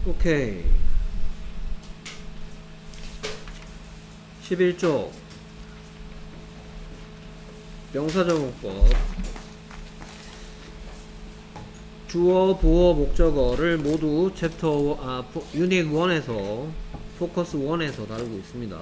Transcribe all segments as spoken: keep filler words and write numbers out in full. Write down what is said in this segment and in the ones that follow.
오케이. 십일 쪽 명사적용법. 주어, 보어, 목적어를 모두 챕터 아, 유닛 일에서 포커스 일에서 다루고 있습니다.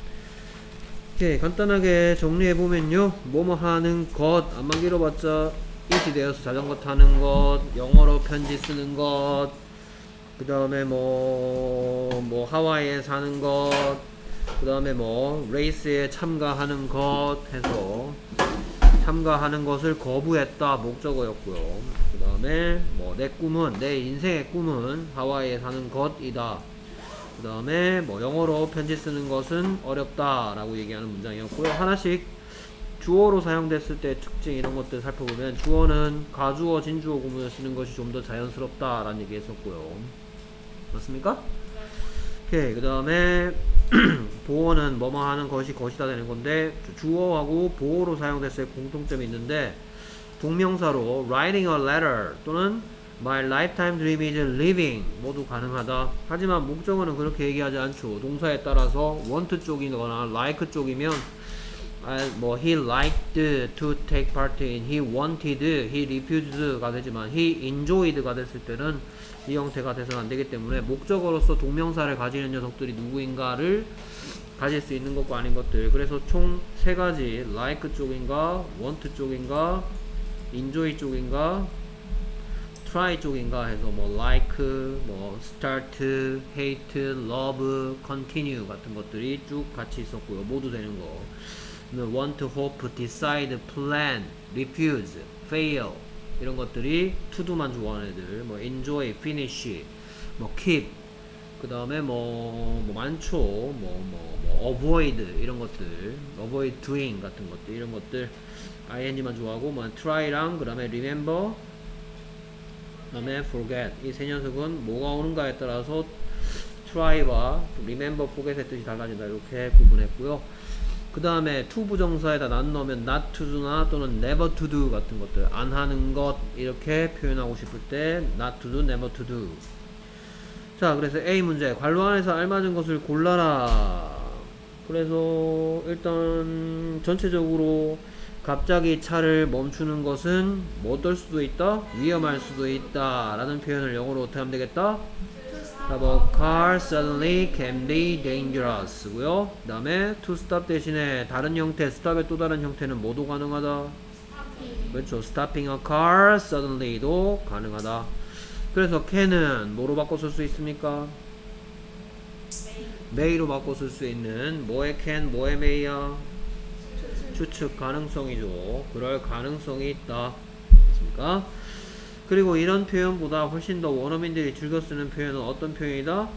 오케이, 간단하게 정리해보면요, 뭐뭐 하는 것, 안만 길어봤자 it이 되어서 자전거 타는 것, 영어로 편지 쓰는 것, 그 다음에 뭐, 뭐 하와이에 사는 것, 그 다음에 뭐 레이스에 참가하는 것 해서 참가하는 것을 거부했다 목적어였고요. 그 다음에 뭐 내 꿈은, 내 인생의 꿈은 하와이에 사는 것이다. 그 다음에 뭐 영어로 편지 쓰는 것은 어렵다 라고 얘기하는 문장이었고요. 하나씩 주어로 사용됐을 때 특징 이런 것들 살펴보면, 주어는 가주어, 진주어 구문을 쓰는 것이 좀 더 자연스럽다 라는 얘기 했었고요. 맞습니까? 오케이, 그 다음에 보어는 뭐뭐 하는 것이 것이다 되는 건데, 주어하고 보어로 사용됐을 때 공통점이 있는데, 동명사로 writing a letter 또는 my lifetime dream is living 모두 가능하다. 하지만 목적어는 그렇게 얘기하지 않죠. 동사에 따라서 want 쪽이거나 like 쪽이면 아, 뭐 he liked to take part in, he wanted, he refused 가 되지만 he enjoyed 가 됐을 때는 이 형태가 돼서는 안 되기 때문에 목적어로서 동명사를 가지는 녀석들이 누구인가를 가질 수 있는 것과 아닌 것들. 그래서 총 세 가지, like 쪽인가, want 쪽인가, enjoy 쪽인가, try 쪽인가 해서 뭐 like, 뭐 start, hate, love, continue 같은 것들이 쭉 같이 있었고요. 모두 되는 거. want, hope, decide, plan, refuse, fail 이런 것들이 to do만 좋아하는 애들. 뭐 enjoy, finish, 뭐 keep, 그 다음에 뭐, 뭐 많죠. 뭐, 뭐, 뭐 avoid 이런 것들, avoid doing 같은 것들, 이런 것들 ing만 좋아하고, 뭐 try랑 그 다음에 remember, 그 다음에 forget. 이 세 녀석은 뭐가 오는가에 따라서 try와 remember, forget의 뜻이 달라진다 이렇게 구분했고요. 그 다음에 to 부정사에다 not 넣으면 not to do나 또는 never to do 같은 것들, 안 하는 것 이렇게 표현하고 싶을 때 not to do, never to do. 자, 그래서 A 문제, 관로 안에서 알맞은 것을 골라라. 그래서 일단 전체적으로 갑자기 차를 멈추는 것은 뭐 어떨 수도 있다? 위험할 수도 있다 라는 표현을 영어로 어떻게 하면 되겠다? 뭐 car suddenly can be dangerous 고요. 그 다음에 to stop 대신에 다른 형태, stop의 또 다른 형태는 뭐도 가능하다? 그렇죠. stopping a car suddenly도 가능하다. 그래서 can은 뭐로 바꿔 쓸 수 있습니까? may로 바꿔 쓸 수 있는, 뭐의 can, 뭐의 may야? 추측 가능성이죠. 그럴 가능성이 있다. 됐습니까? 그리고 이런 표현보다 훨씬 더 원어민들이 즐겨 쓰는 표현은 어떤 표현이다?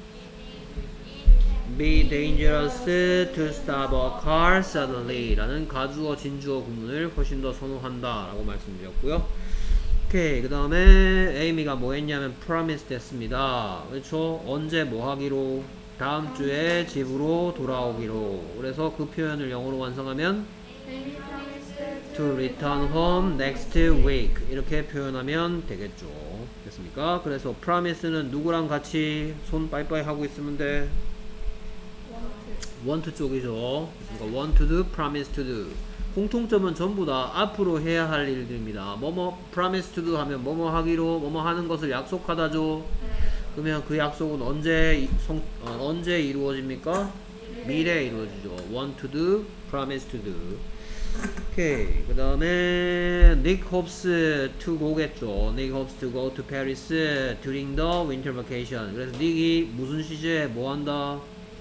be dangerous to stop a car suddenly 라는 가주어, 진주어 구문을 훨씬 더 선호한다 라고 말씀드렸고요. 오케이, 그 다음에 에이미가 뭐 했냐면 promise 됐습니다. 그렇죠? 언제 뭐 하기로? 다음 주에 집으로 돌아오기로. 그래서 그 표현을 영어로 완성하면 to return home next week 이렇게 표현하면 되겠죠. 됐습니까? 그래서 promise는 누구랑 같이 손 빠이빠이 하고 있으면 돼? want 쪽이죠. 그러니까 want to do, promise to do. 공통점은 전부 다 앞으로 해야 할 일들입니다. 뭐뭐 promise to do 하면 뭐뭐 하기로, 뭐뭐 하는 것을 약속하다죠. 그러면 그 약속은 언제 성, 어, 언제 이루어집니까? 미래에 이루어지죠. want to do, promise to do. 오케이, 그 다음에 Nick hopes to go겠죠. Nick hopes to go to Paris during the winter vacation. 그래서 닉이 무슨 시제에 뭐 한다?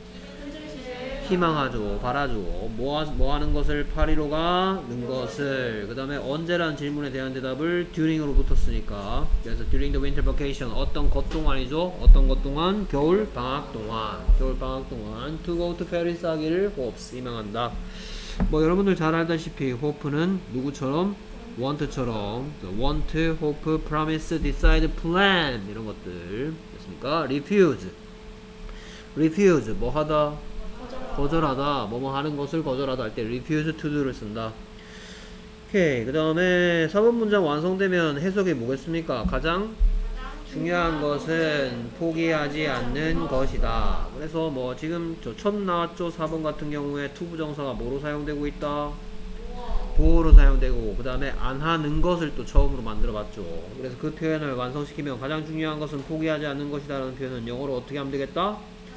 희망하죠. 바라죠. 뭐, 뭐 하는 것을 파리로 가는 것을. 그 다음에 언제라는 질문에 대한 대답을 during으로 붙었으니까, 그래서 during the winter vacation 어떤 것 동안이죠. 어떤 것 동안? 겨울 방학 동안. 겨울 방학 동안 to go to Paris 하기를 hopes 희망한다. 뭐 여러분들 잘 알다시피 hope는 누구처럼? want처럼 want, hope, promise, decide, plan 이런 것들 됐습니까? refuse refuse 뭐 하다? 거절하다. 뭐뭐 하는 것을 거절하다 할 때 refuse to do를 쓴다. 오케이, 그 다음에 사 번 문장 완성되면 해석이 뭐겠습니까? 가장 중요한 것은 포기하지 않는 것이다. 그래서 뭐 지금 저 처음 나왔죠. 사 번 같은 경우에 to 부정사가 뭐로 사용되고 있다? 보어로 사용되고, 그 다음에 안 하는 것을 또 처음으로 만들어 봤죠. 그래서 그 표현을 완성시키면 가장 중요한 것은 포기하지 않는 것이다 라는 표현은 영어로 어떻게 하면 되겠다?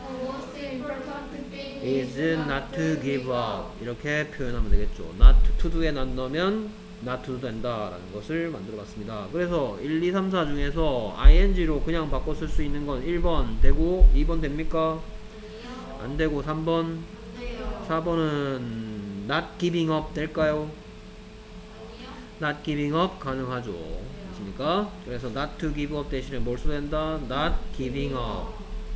is not to give up. 이렇게 표현하면 되겠죠. not to do에 not 넣으면 not to do 된다 라는 것을 만들어 봤습니다. 그래서 일, 이, 삼, 사 중에서 ing로 그냥 바꿔 쓸 수 있는 건 일 번 되고 이 번 됩니까? 안 되고 삼 번, 사 번은 not giving up 될까요? not giving up 가능하죠. 됐습니까? 그래서 not to give up 대신에 뭘 써야 된다? not giving up.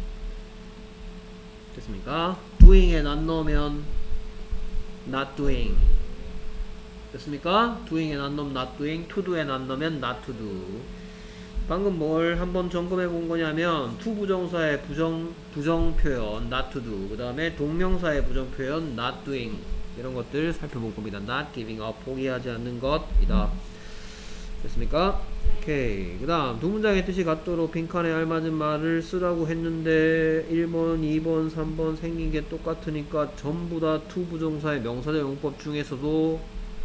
됐습니까? doing에 not 넣으면 not doing. 됐습니까? doing에 not 넣으면 not doing, to do에 not 넣으면 not to do. 방금 뭘 한번 점검해 본 거냐면 to 부정사의 부정 부정 표현 not to do, 그 다음에 동명사의 부정 표현 not doing, 이런 것들 살펴볼 겁니다. not giving up, 포기하지 않는 것이다. 됐습니까? 오케이. 그 다음 두 문장의 뜻이 같도록 빈칸에 알맞은 말을 쓰라고 했는데 일 번, 이 번, 삼 번 생긴 게 똑같으니까 전부 다 to 부정사의 명사절 용법 중에서도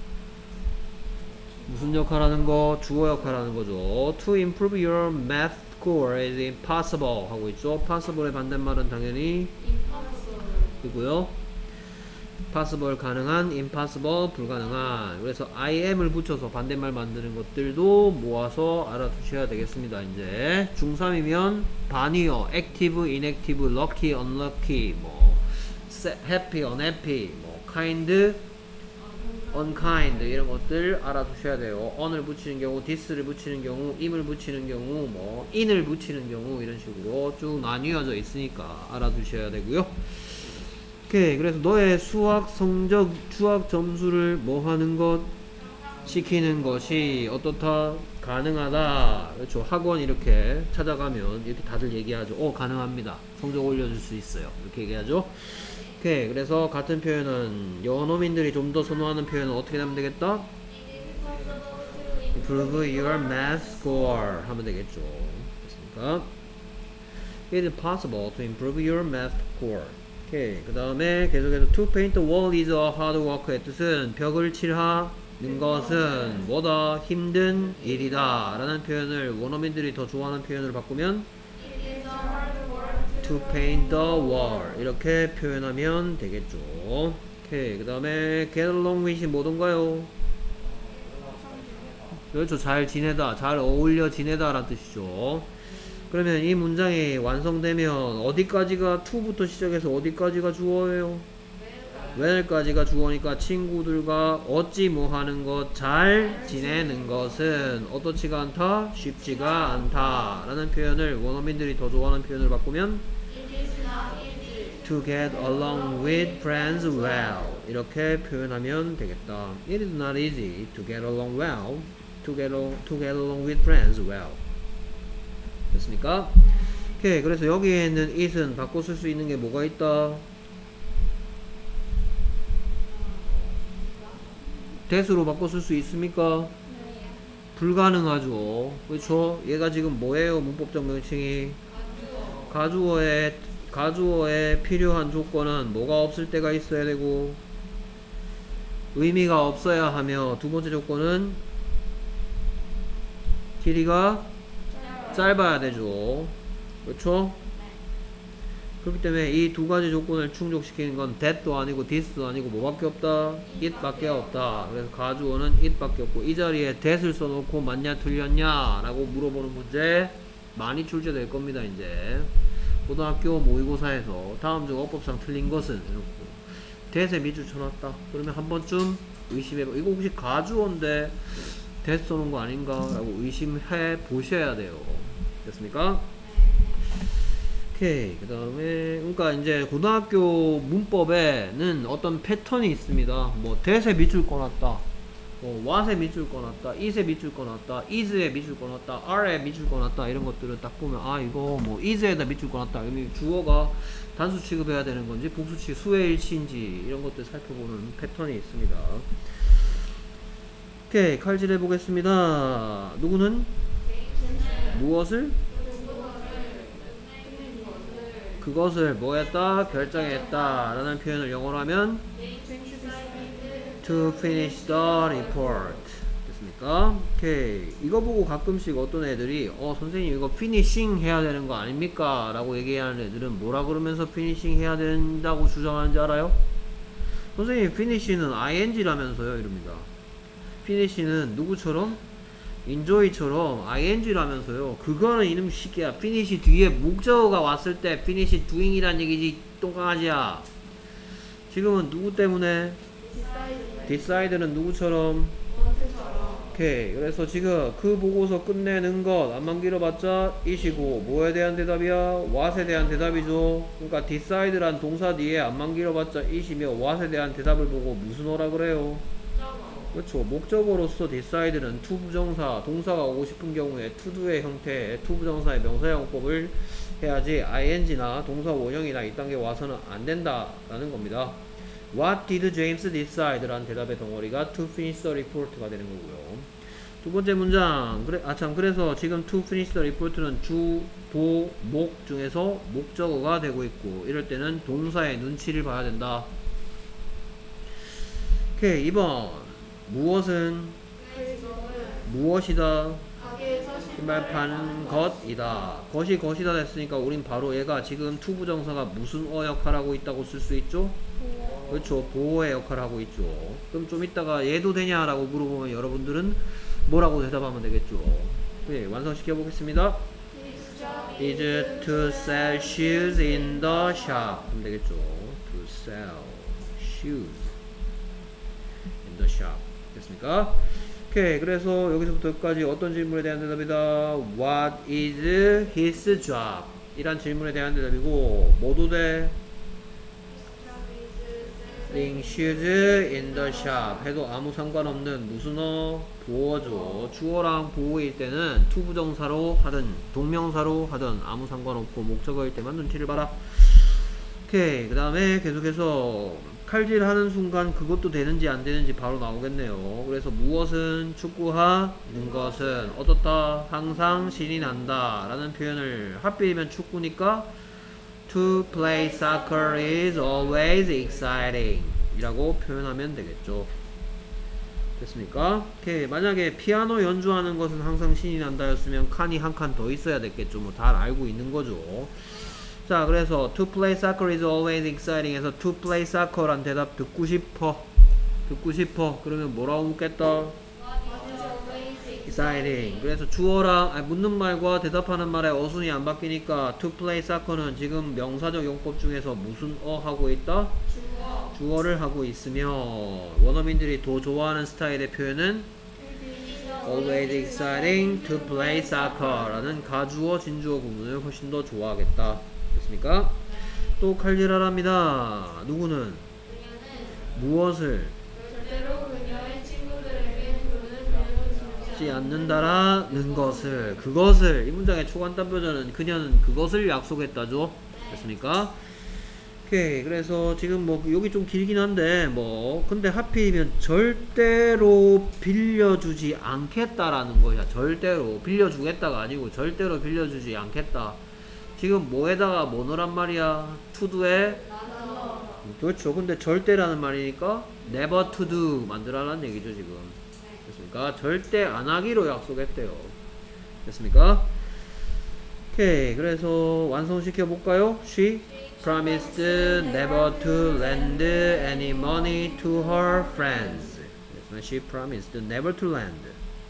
무슨 역할 하는 거? 주어 역할 하는 거죠. To improve your math score is impossible 하고 있죠. possible의 반대말은 당연히 이고요. possible 가능한, impossible 불가능한. 그래서 im을 붙여서 반대말 만드는 것들도 모아서 알아두셔야 되겠습니다. 이제 중삼이면 반이요, active, inactive, lucky, unlucky, 뭐 happy, unhappy, 뭐 kind, unkind 이런 것들 알아두셔야 돼요. on을 붙이는 경우, this를 붙이는 경우, im을 붙이는 경우, 뭐 in을 붙이는 경우 이런 식으로 쭉 나뉘어져 있으니까 알아두셔야 되고요. 오케이. 그래서 너의 수학 성적, 수학 점수를 뭐 하는 것? 시키는 것이 어떻다? 가능하다. 그렇죠. 학원 이렇게 찾아가면 이렇게 다들 얘기하죠. 어, 가능합니다. 성적 올려줄 수 있어요. 이렇게 얘기하죠. 오케이. 그래서 같은 표현은 연어민들이 좀 더 선호하는 표현은 어떻게 하면 되겠다? Improve your math score 하면 되겠죠. 됐습니까? It is possible to improve your math score. 오케이. 그 다음에 계속해서 to paint the wall is a hard work의 뜻은 벽을 칠하는 것은 뭐다? 힘든 일이다 라는 표현을 원어민들이 더 좋아하는 표현으로 바꾸면 to paint the wall 이렇게 표현하면 되겠죠. 오케이. 그 다음에 get along with이 뭐던가요? 그렇죠. 잘 지내다, 잘 어울려 지내다 라는 뜻이죠. 그러면 이 문장이 완성되면 어디까지가 to부터 시작해서 어디까지가 주어예요? where까지가 주어니까 친구들과 어찌 뭐 하는 것, 잘 지내는 것은 어떻지가 않다? 쉽지가 않다 라는 표현을 원어민들이 더 좋아하는 표현을 바꾸면 to get along with friends well 이렇게 표현하면 되겠다. It is not easy to get along well to get, along, to get along with friends well. 됐습니까? 오케이. 그래서 여기에 있는 it은 바꿔 쓸 수 있는 게 뭐가 있다? that으로 바꿔 쓸 수 있습니까? 불가능하죠. 그렇죠? 얘가 지금 뭐예요? 문법적 명칭이 가주어의 가주어에 필요한 조건은 뭐가 없을 때가 있어야 되고 의미가 없어야 하며, 두 번째 조건은 길이가 짧아야 되죠. 그렇죠? 그렇기 때문에 이 두 가지 조건을 충족시키는 건 that도 아니고 this도 아니고 뭐밖에 없다? it 밖에 없다. 그래서 가주어는 it 밖에 없고, 이 자리에 that을 써놓고 맞냐 틀렸냐 라고 물어보는 문제 많이 출제될 겁니다. 이제 고등학교 모의고사에서 다음 중 어법상 틀린 것은 이렇고 that에 밑줄 쳐놨다. 그러면 한 번쯤 의심해봐. 이거 혹시 가주어인데 that 써놓은 거 아닌가 라고 의심해 보셔야 돼요. 됐습니까? 오케이. 그 다음에 그러니까 이제 고등학교 문법에는 어떤 패턴이 있습니다. 뭐 that에 밑줄 꺼놨다, 뭐 what에 밑줄 꺼놨다, is에 밑줄 꺼놨다, is에 밑줄 꺼놨다, are에 밑줄 꺼놨다, 이런 것들을 딱 보면 아 이거 뭐 is에다 밑줄 꺼놨다, 그러면 주어가 단수 취급해야 되는 건지 복수 취급, 수의 일치인지 이런 것들 살펴보는 패턴이 있습니다. 오케이. 칼질해 보겠습니다. 누구는 무엇을? 그것을 뭐 했다? 결정했다 라는 표현을 영어로 하면 to finish the report. 됐습니까? 오케이. 이거 보고 가끔씩 어떤 애들이 어 선생님 이거 피니싱 해야 되는 거 아닙니까? 라고 얘기하는 애들은 뭐라 그러면서 피니싱 해야 된다고 주장하는지 알아요? 선생님 피니시는 아이엔지라면서요 이럽니다. 피니시는 누구처럼? enjoy처럼 아이엔지라면서요. 그거는 이놈 시기야. 피니시 뒤에 목적어가 왔을 때 피니시 doing이란 얘기지 똥강아지야. 지금은 누구 때문에? decide는 누구처럼? 오케이. 그래서 지금 그 보고서 끝내는 것 안만 길어봤자 이시고 뭐에 대한 대답이야? what에 대한 대답이죠. 그러니까 decide란 동사 뒤에 안만 길어봤자 이시며 what에 대한 대답을 보고 무슨 어라 그래요? 그렇죠. 목적어로서 decide는 to 부정사, 동사가 오고 싶은 경우에 to do의 형태의 to 부정사의 명사형법을 해야지 ing나 동사 원형이나 이딴 게 와서는 안 된다라는 겁니다. What did James decide? 라는 대답의 덩어리가 to finish the report가 되는 거고요. 두 번째 문장. 그래, 아, 참, 그래서 지금 to finish the report는 주, 보, 목 중에서 목적어가 되고 있고, 이럴 때는 동사의 눈치를 봐야 된다. 오케이, 이 번. 무엇은? 무엇이다? 신발 파는 것이다. 것이 것이다 됐으니까 우린 바로 얘가 지금 to 부정사가 무슨 어 역할하고 있다고 쓸 수 있죠? 그렇죠. 보호의 역할을 하고 있죠. 그럼 좀 이따가 얘도 되냐라고 물어보면 여러분들은 뭐라고 대답하면 되겠죠. 네, 완성시켜 보겠습니다. is to sell shoes in the shop 하면 되겠죠. to sell shoes in the shop 됐습니까? 오케이. 그래서 여기서부터 여기까지 어떤 질문에 대한 대답이다. What is his job? 이란 질문에 대한 대답이고 뭐도 돼? selling shoes in the shop 해도 아무 상관없는 무슨 어? 보어죠. 주어랑 보어일 때는 to 부정사로 하든 동명사로 하든 아무 상관없고 목적어일 때만 눈치를 봐라. 오케이. 그 다음에 계속해서 칼질하는 순간 그것도 되는지 안 되는지 바로 나오겠네요. 그래서 무엇은 축구하는 것은 어떻다? 항상 신이 난다 라는 표현을 하필이면 축구니까 to play soccer is always exciting 이라고 표현하면 되겠죠. 됐습니까? 오케이. 만약에 피아노 연주하는 것은 항상 신이 난다 였으면 칸이 한 칸 더 있어야 됐겠죠. 뭐 다 알고 있는 거죠. 자, 그래서 to play soccer is always exciting 해서 to play soccer란 대답 듣고 싶어. 듣고 싶어. 그러면 뭐라고 묻겠다? exciting. 그래서 주어랑 아니, 묻는 말과 대답하는 말의 어순이 안 바뀌니까 to play soccer는 지금 명사적 용법 중에서 무슨 어 하고 있다? 주어. 주어를 하고 있으며 원어민들이 더 좋아하는 스타일의 표현은 always exciting to play soccer 라는 가주어 진주어 구문을 훨씬 더 좋아하겠다. 됐습니까? 또 칼질하랍니다. 누구는? 무엇을? 절대로 그녀의 친구들에게 주지 않는다라는 것을. 그것을. 이 문장의 초간단 버전은 그녀는 그것을 약속했다죠. 됐습니까? 오케이. 그래서 지금 뭐 여기 좀 길긴 한데 뭐 근데 하필이면 절대로 빌려주지 않겠다라는 것이야. 절대로 빌려주겠다가 아니고 절대로 빌려주지 않겠다. 지금 뭐에다가 뭐 넣으란 말이야? to do에? 그렇죠. 근데 절대라는 말이니까 never to do 만들어라는 얘기죠 지금. 됐습니까? 절대 안 하기로 약속했대요. 됐습니까? 오케이. 그래서 완성시켜 볼까요? She promised never to lend any money to her friends. She promised never to lend.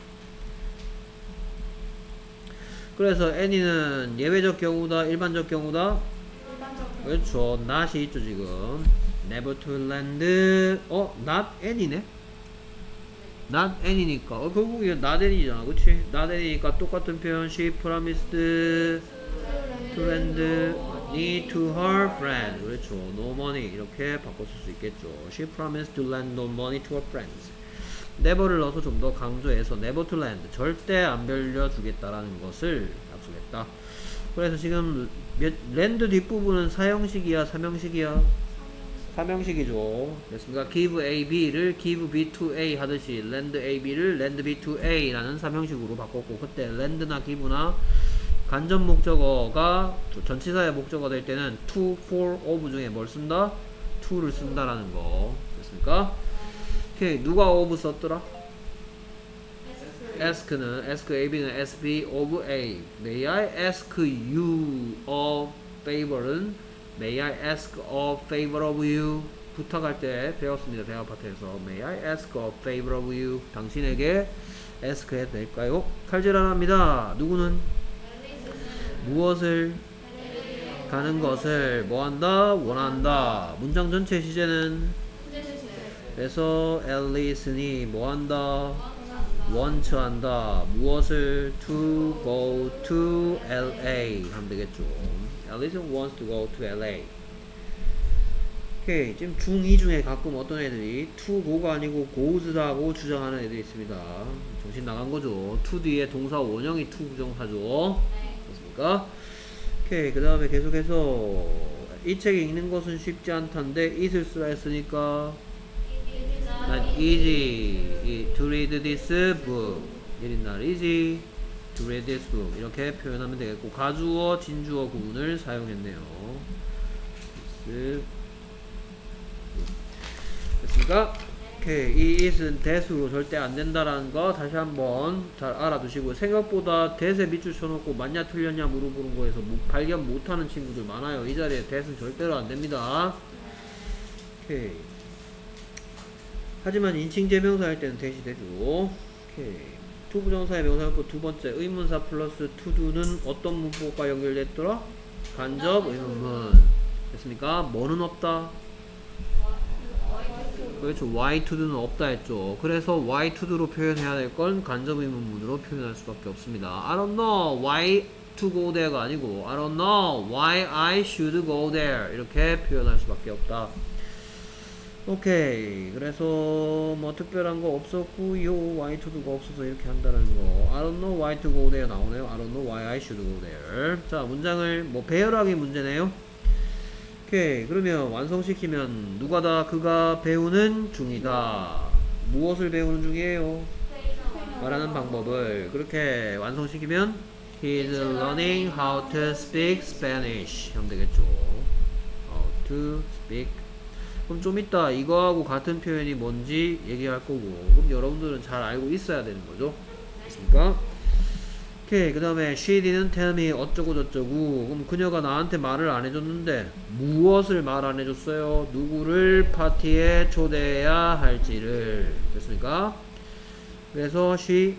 그래서 any는 예외적 경우다, 일반적 경우다? 일반적. 그렇죠. not이 있죠 지금. never to lend. 어? not any네? not any니까 어 결국 이게 not any잖아. 그치? not any니까 똑같은 표현. She promised to lend money to her friend. 그렇죠. no money 이렇게 바꿔 쓸 수 있겠죠. She promised to lend no money to her friends. never를 넣어서 좀 더 강조해서 never to lend 절대 안 빌려주겠다라는 것을 약속했다. 그래서 지금 lend 뒷부분은 사형식이야 사명식이야? 사명식이죠. 됐습니까? give A, B를 give B to A 하듯이 lend A, B를 lend B to A 라는 사명식으로 바꿨고 그때 lend나 give나 간접 목적어가 전치사의 목적어 될 때는 to, for, of 중에 뭘 쓴다? to를 쓴다라는 거 됐습니까? 오케이. 누가 of 썼더라? ask는 ask ab는 sb of a. may I ask you a favor은 may I ask a favor of you. 부탁할 때 배웠습니다. 대화 파트에서 may I ask a favor of you. 당신에게 ask 해도 될까요? 칼질 안 합니다. 누구는? 무엇을? 가는 것을 뭐 한다? 원한다. 문장 전체 시제는? 그래서 앨리슨이 뭐 한다? want 한다. 무엇을? to go to 엘에이 하면 되겠죠. 앨리슨 wants to go to 엘에이. 오케이. 지금 중이 중에 가끔 어떤 애들이 to go가 아니고 goes라고 주장하는 애들이 있습니다. 정신 나간 거죠. to 뒤에 동사 원형이 to 부정사죠. 그렇습니까? 오케이. 그 다음에 계속해서 이 책 읽는 것은 쉽지 않단데 it을 쓰라 했으니까 not easy to read this book. It is not easy to read this book. 이렇게 표현하면 되겠고 가주어, 진주어 구문을 사용했네요. 됐습니까? 오케이. 이 it은 that으로 절대 안 된다라는 거 다시 한번 잘 알아두시고 생각보다 that에 밑줄 쳐놓고 맞냐 틀렸냐 물어보는 거에서 뭐 발견 못하는 친구들 많아요. 이 자리에 that은 절대로 안 됩니다. 오케이. 하지만 인칭제명사 할 때는 that이 되죠. 오케이. to 부정사의 명사용법 두 번째 의문사 플러스 to do는 어떤 문법과 연결됐더라? 간접 의문문. 됐습니까? 뭐는 없다? 그렇죠. why to do는 없다 했죠. 그래서 why to do로 표현해야 될 건 간접 의문문으로 표현할 수밖에 없습니다. I don't know why to go there가 아니고 I don't know why I should go there 이렇게 표현할 수밖에 없다. 오케이. 그래서 뭐 특별한 거 없었고요. why to do가 없어서 이렇게 한다는 거. I don't know why to go there 나오네요. I don't know why I should go there. 자, 문장을 뭐 배열하기 문제네요. 오케이. 그러면 완성시키면 누가다? 그가 배우는 중이다. 무엇을 배우는 중이에요? 말하는 방법을. 그렇게 완성시키면 He is learning how to speak Spanish 하면 되겠죠. How to speak. 그럼 좀 이따 이거하고 같은 표현이 뭔지 얘기할 거고 그럼 여러분들은 잘 알고 있어야 되는 거죠. 됐습니까? 오케이. 그 다음에 she didn't tell me 어쩌고 저쩌고. 그럼 그녀가 나한테 말을 안 해줬는데 무엇을 말 안 해줬어요? 누구를 파티에 초대해야 할지를. 됐습니까? 그래서 she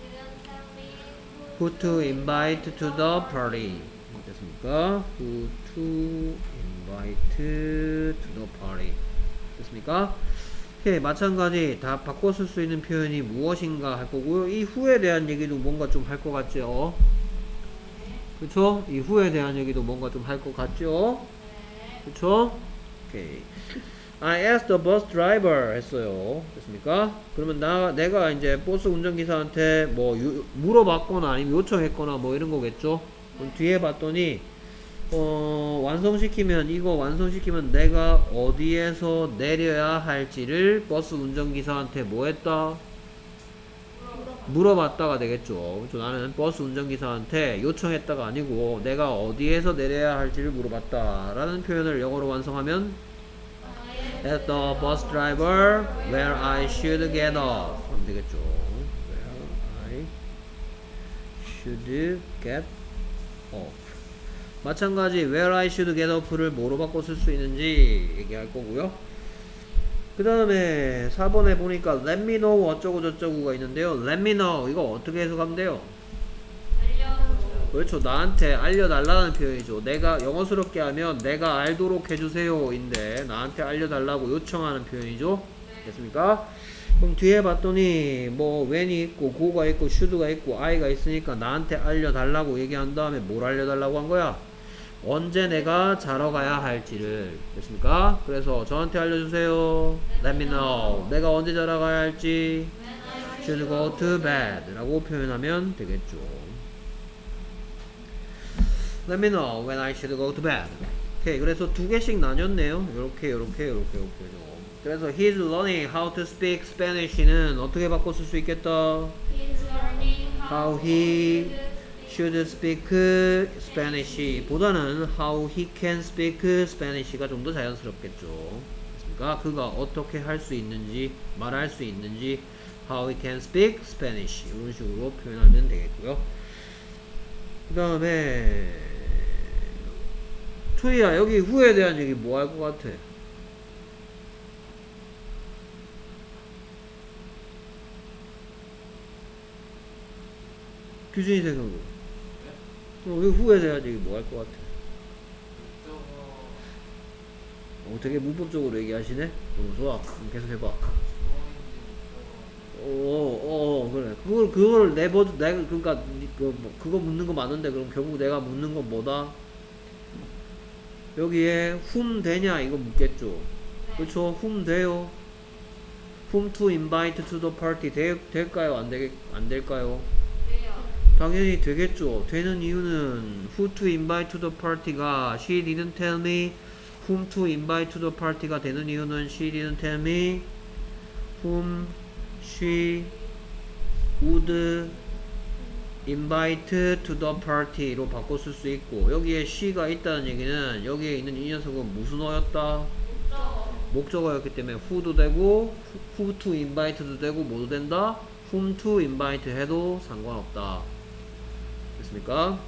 who to invite to the party. 됐습니까? who to invite to the party. 됐습니까? 오케이. 마찬가지 다 바꿔 쓸 수 있는 표현이 무엇인가 할 거고요. 이 후에 대한 얘기도 뭔가 좀 할 것 같죠? 그쵸? 이 후에 대한 얘기도 뭔가 좀 할 것 같죠? 그쵸? 오케이. I asked the bus driver 했어요. 됐습니까? 그러면 나, 내가 이제 버스 운전기사한테 뭐 유, 물어봤거나 아니면 요청했거나 뭐 이런 거겠죠? 그럼 뒤에 봤더니 어, 완성시키면, 이거 완성시키면 내가 어디에서 내려야 할지를 버스 운전기사한테 뭐 했다? 물어봤다가 되겠죠. 그렇죠? 나는 버스 운전기사한테 요청했다가 아니고 내가 어디에서 내려야 할지를 물어봤다 라는 표현을 영어로 완성하면 Ask the bus driver where I should get off 하면 되겠죠. Where I should get off. 마찬가지 where I should get off를 뭐로 바꿔 쓸 수 있는지 얘기할 거고요. 그 다음에 사 번에 보니까 let me know 어쩌고 저쩌고가 있는데요. let me know 이거 어떻게 해석하면 돼요? 그렇죠. 나한테 알려달라는 표현이죠. 내가 영어스럽게 하면 내가 알도록 해주세요 인데 나한테 알려달라고 요청하는 표현이죠. 됐습니까? 그럼 뒤에 봤더니 뭐 when이 있고 go가 있고 should가 있고 I가 있으니까 나한테 알려달라고 얘기한 다음에 뭘 알려달라고 한 거야? 언제 내가 자러 가야 할지를. 됐습니까? 그래서 저한테 알려주세요. Let me know. 내가 언제 자러 가야 할지 should go to bed 라고 표현하면 되겠죠. Let me know when I should go to bed. 오케이. 그래서 두 개씩 나뉘었네요. 요렇게 요렇게 요렇게 요렇게. 그래서 he's learning how to speak Spanish는 어떻게 바꿔 쓸 수 있겠다? How he should speak Spanish 보다는 how he can speak Spanish가 좀 더 자연스럽겠죠. 그러니까 그가 어떻게 할 수 있는지, 말할 수 있는지 how he can speak Spanish 이런 식으로 표현하면 되겠고요. 그 다음에 초이야, 여기 who에 대한 얘기 뭐 할 것 같아? 규준이 생각으로 어, 여기 who에 대한 얘기 뭐 할 것 같아? 어, 되게 문법적으로 얘기하시네? 어, 좋아. 그럼 계속 해봐. 어, 어, 그래. 그걸, 그걸 내버, 내가, 그니까, 그, 뭐, 그거 묻는 거 많은데, 그럼 결국 내가 묻는 건 뭐다? 여기에, whom 되냐? 이거 묻겠죠. 그쵸? whom 돼요? whom to invite to the party 되, 될까요? 안 되, 안 될까요? 당연히 되겠죠. 되는 이유는, who to invite to the party가, she didn't tell me, whom to invite to the party가 되는 이유는, she didn't tell me, whom she would invite to the party로 바꿨을 수 있고, 여기에 she가 있다는 얘기는 여기에 있는 이 녀석은 무슨 어였다? 목적어였기 때문에 who도 되고 who to invite도 되고 뭐도 된다? whom to invite 해도 상관없다. 됐습니까?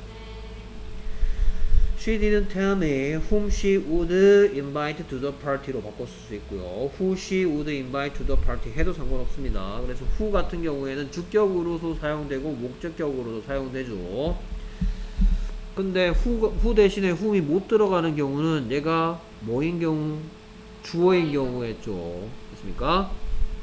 She didn't tell me whom she would invite to the party로 바꿨을 수 있고요. Who she would invite to the party 해도 상관없습니다. 그래서 who 같은 경우에는 주격으로도 사용되고 목적격으로도 사용되죠. 근데 who, who 대신에 whom이 못 들어가는 경우는 얘가 뭐인 경우? 주어인 경우였죠. 됐습니까?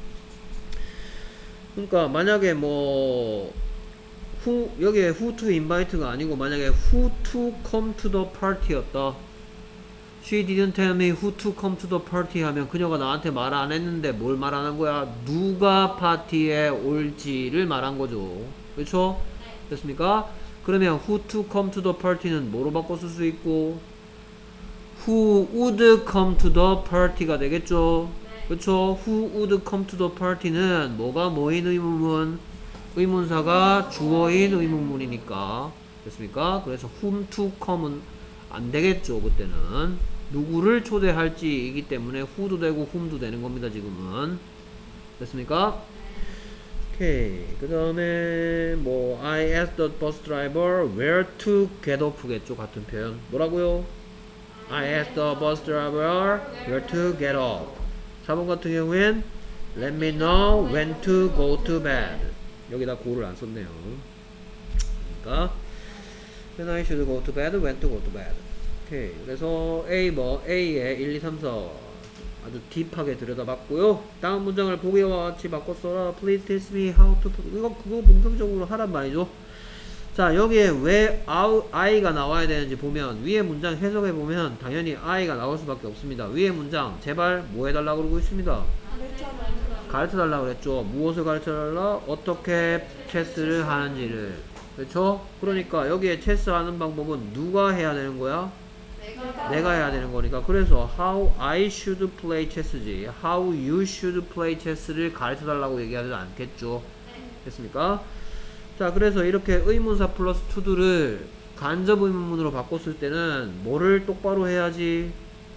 그러니까 만약에 뭐 who, 여기에 who to invite가 아니고 만약에 who to come to the party였다. She didn't tell me who to come to the party 하면 그녀가 나한테 말 안 했는데 뭘 말하는 거야? 누가 파티에 올지를 말한 거죠. 그렇죠? 됐습니까? 그러면 who to come to the party는 뭐로 바꿔 쓸 수 있고 who would come to the party가 되겠죠. 그렇죠? who would come to the party는 뭐가 뭐인 의문문? 의문사가 주어인 의문문이니까. 됐습니까? 그래서 whom to come은 안 되겠죠. 그때는 누구를 초대할지이기 때문에 who도 되고 whom도 되는 겁니다. 지금은. 됐습니까? 오케이. 그 다음에 뭐 I asked the bus driver where to get off겠죠. 같은 표현. 뭐라고요? I asked the bus driver where to get off. 사 번 같은 경우엔 let me know when to go to bed. 여기다 go를 안 썼네요. 그러니까 when I should go to bed, when to go to bed. 오케이. 그래서 A 뭐 A의 일, 이, 삼, 사 아주 딥하게 들여다봤고요. 다음 문장을 보기와 같이 바꿔 써라. Please teach me how to. 이거 그거 본격적으로 하란 말이죠. 자, 여기에 왜 I가 나와야 되는지 보면 위에 문장 해석해 보면 당연히 I가 나올 수밖에 없습니다. 위에 문장 제발 뭐 해달라고 그러고 있습니다. 가르쳐 달라고 그랬죠. 무엇을 가르쳐 달라? 어떻게 체스를 하는지를. 그렇죠? 그러니까 여기에 체스 하는 방법은 누가 해야 되는 거야? 내가, 내가 해야 되는 거니까. 그래서 how I should play chess지 how you should play chess를 가르쳐 달라고 얘기하지 않겠죠. 됐습니까? 자, 그래서 이렇게 의문사 플러스 to를 간접 의문문으로 바꿨을 때는 뭐를 똑바로 해야지?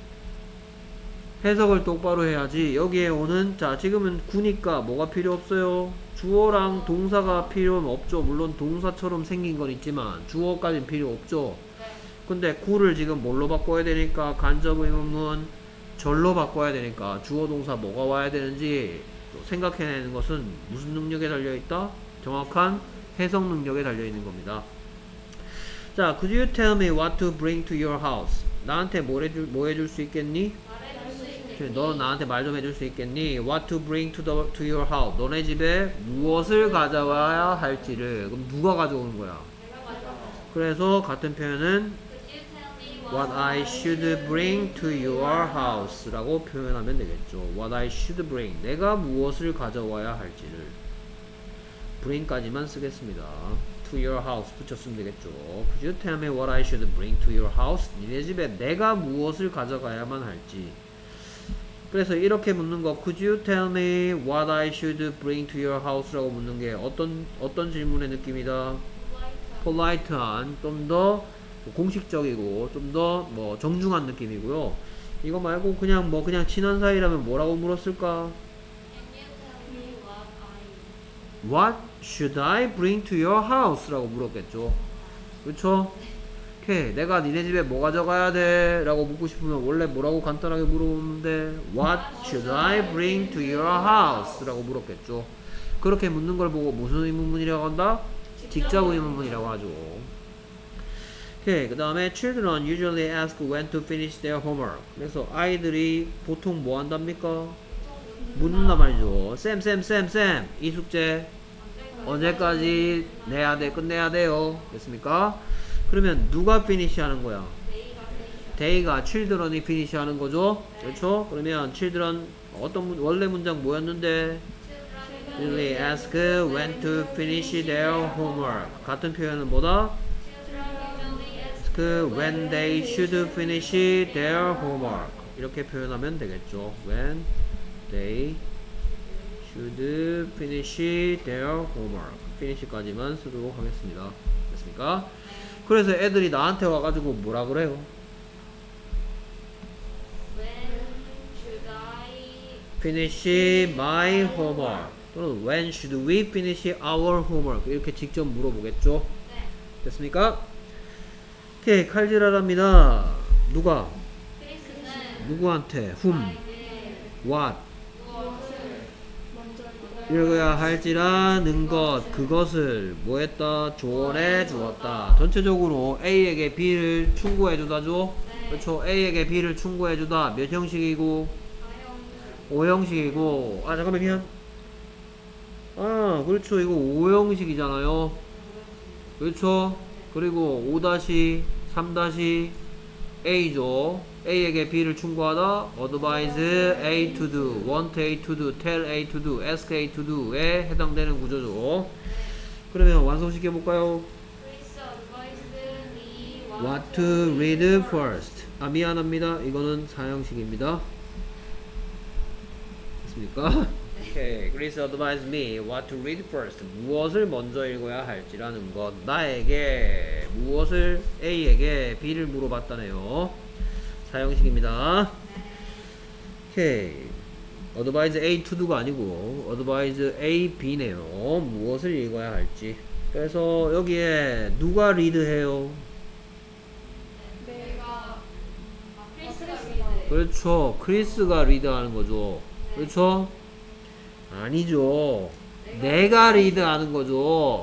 해석을 똑바로 해야지. 여기에 오는, 자, 지금은 구니까 뭐가 필요 없어요? 주어랑 동사가 필요는 없죠. 물론 동사처럼 생긴 건 있지만 주어까지는 필요 없죠. 근데 구를 지금 뭘로 바꿔야 되니까 간접 의문문 절로 바꿔야 되니까 주어 동사 뭐가 와야 되는지 생각해내는 것은 무슨 능력에 달려있다? 정확한 해석 능력에 달려있는 겁니다. 자, could you tell me what to bring to your house? 나한테 뭐 해줄, 뭐 해줄 수 있겠니? 너 나한테 말 좀 해줄 수 있겠니? What to bring to, the, to your house? 너네 집에 무엇을 가져와야 할지를. 그럼 누가 가져오는 거야? 그래서 같은 표현은 What I should bring to your house 라고 표현하면 되겠죠. What I should bring. 내가 무엇을 가져와야 할지를. bring까지만 쓰겠습니다. To your house 붙였으면 되겠죠. Could you tell me what I should bring to your house? 니네 집에 내가 무엇을 가져가야만 할지. 그래서 이렇게 묻는 거 Could you tell me what I should bring to your house? 라고 묻는 게 어떤 어떤 질문의 느낌이다? polite한, 좀 더 공식적이고 좀 더 뭐 정중한 느낌이고요. 이거 말고 그냥 뭐 그냥 친한 사이라면 뭐라고 물었을까? What should I bring to your house? 라고 물었겠죠. 그쵸? 오케이. 내가 니네 집에 뭐 가져가야 돼? 라고 묻고 싶으면 원래 뭐라고 간단하게 물어보는데 What should I bring to your house? 라고 물었겠죠. 그렇게 묻는 걸 보고 무슨 의문문이라고 한다? 직접 의문문이라고 하죠. 오케이. 그 다음에 Children usually ask when to finish their homework. 그래서 아이들이 보통 뭐 한답니까? 묻는단 말이죠. 쌤, 쌤, 쌤, 쌤, 이 숙제 언제까지 내야 돼? 끝내야 돼요. 됐습니까? 그러면 누가 finish 하는 거야? they가 children이 finish 하는 거죠. 그렇죠? 그러면 children 어떤 문, 원래 문장 뭐였는데? usually ask when to finish their homework. 같은 표현은 뭐다? ask when they should finish their homework. 이렇게 표현하면 되겠죠. when they should finish their homework. finish까지만 쓰도록 하겠습니다. 됐습니까? 그래서 애들이 나한테 와가지고 뭐라 그래요? When should I finish my homework. 또는 when should we finish our homework. 이렇게 직접 물어보겠죠. 네. 됐습니까? 오케이. 칼질하랍니다. 누가? 크리스는 누구한테? whom? 나에게 what? 무엇을 읽어야 할지라는 것, 그것을 뭐 했다? 조언해 주었다. 전체적으로 A에게 B를 충고해 주다죠. 그렇죠. A에게 B를 충고해 주다. 몇 형식이고? 오 형식이고. 아 잠깐만 미안. 아 그렇죠. 이거 오 형식이잖아요. 그렇죠. 그리고 오 삼 A죠. A에게 B를 충고하다. advise A to do, want A to do, tell A to do, ask A to do에 해당되는 구조죠. 그러면 완성시켜 볼까요? Chris advised me What to read first. 아 미안합니다. 이거는 사형식입니다. 됐습니까? 오케이. Chris advised me what to read first. 무엇을 먼저 읽어야 할지라는 것. 나에게 무엇을 A에게 B를 물어봤다네요. 사형식입니다. 오케이. advise A to do가 아니고 advise A, B네요. 무엇을 읽어야 할지. 그래서 여기에 누가 read 해요? 내가 크리스가 리드 그렇죠. 크리스가 리드 하는 거죠. 그렇죠? 아니죠. 내가 리드 하는 거죠.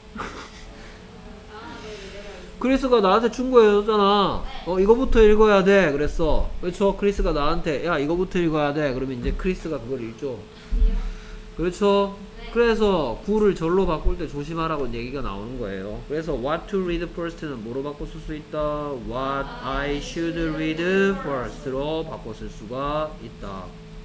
크리스가 나한테 충고해줬잖아. 어 이거부터 읽어야 돼 그랬어. 그렇죠. 크리스가 나한테 야 이거부터 읽어야 돼 그러면 이제 크리스가 그걸 읽죠. 그렇죠. 그래서 구를 절로 바꿀 때 조심하라고 얘기가 나오는 거예요. 그래서 what to read first는 뭐로 바꿔 쓸 수 있다? what I should read first로 바꿔 쓸 수가 있다.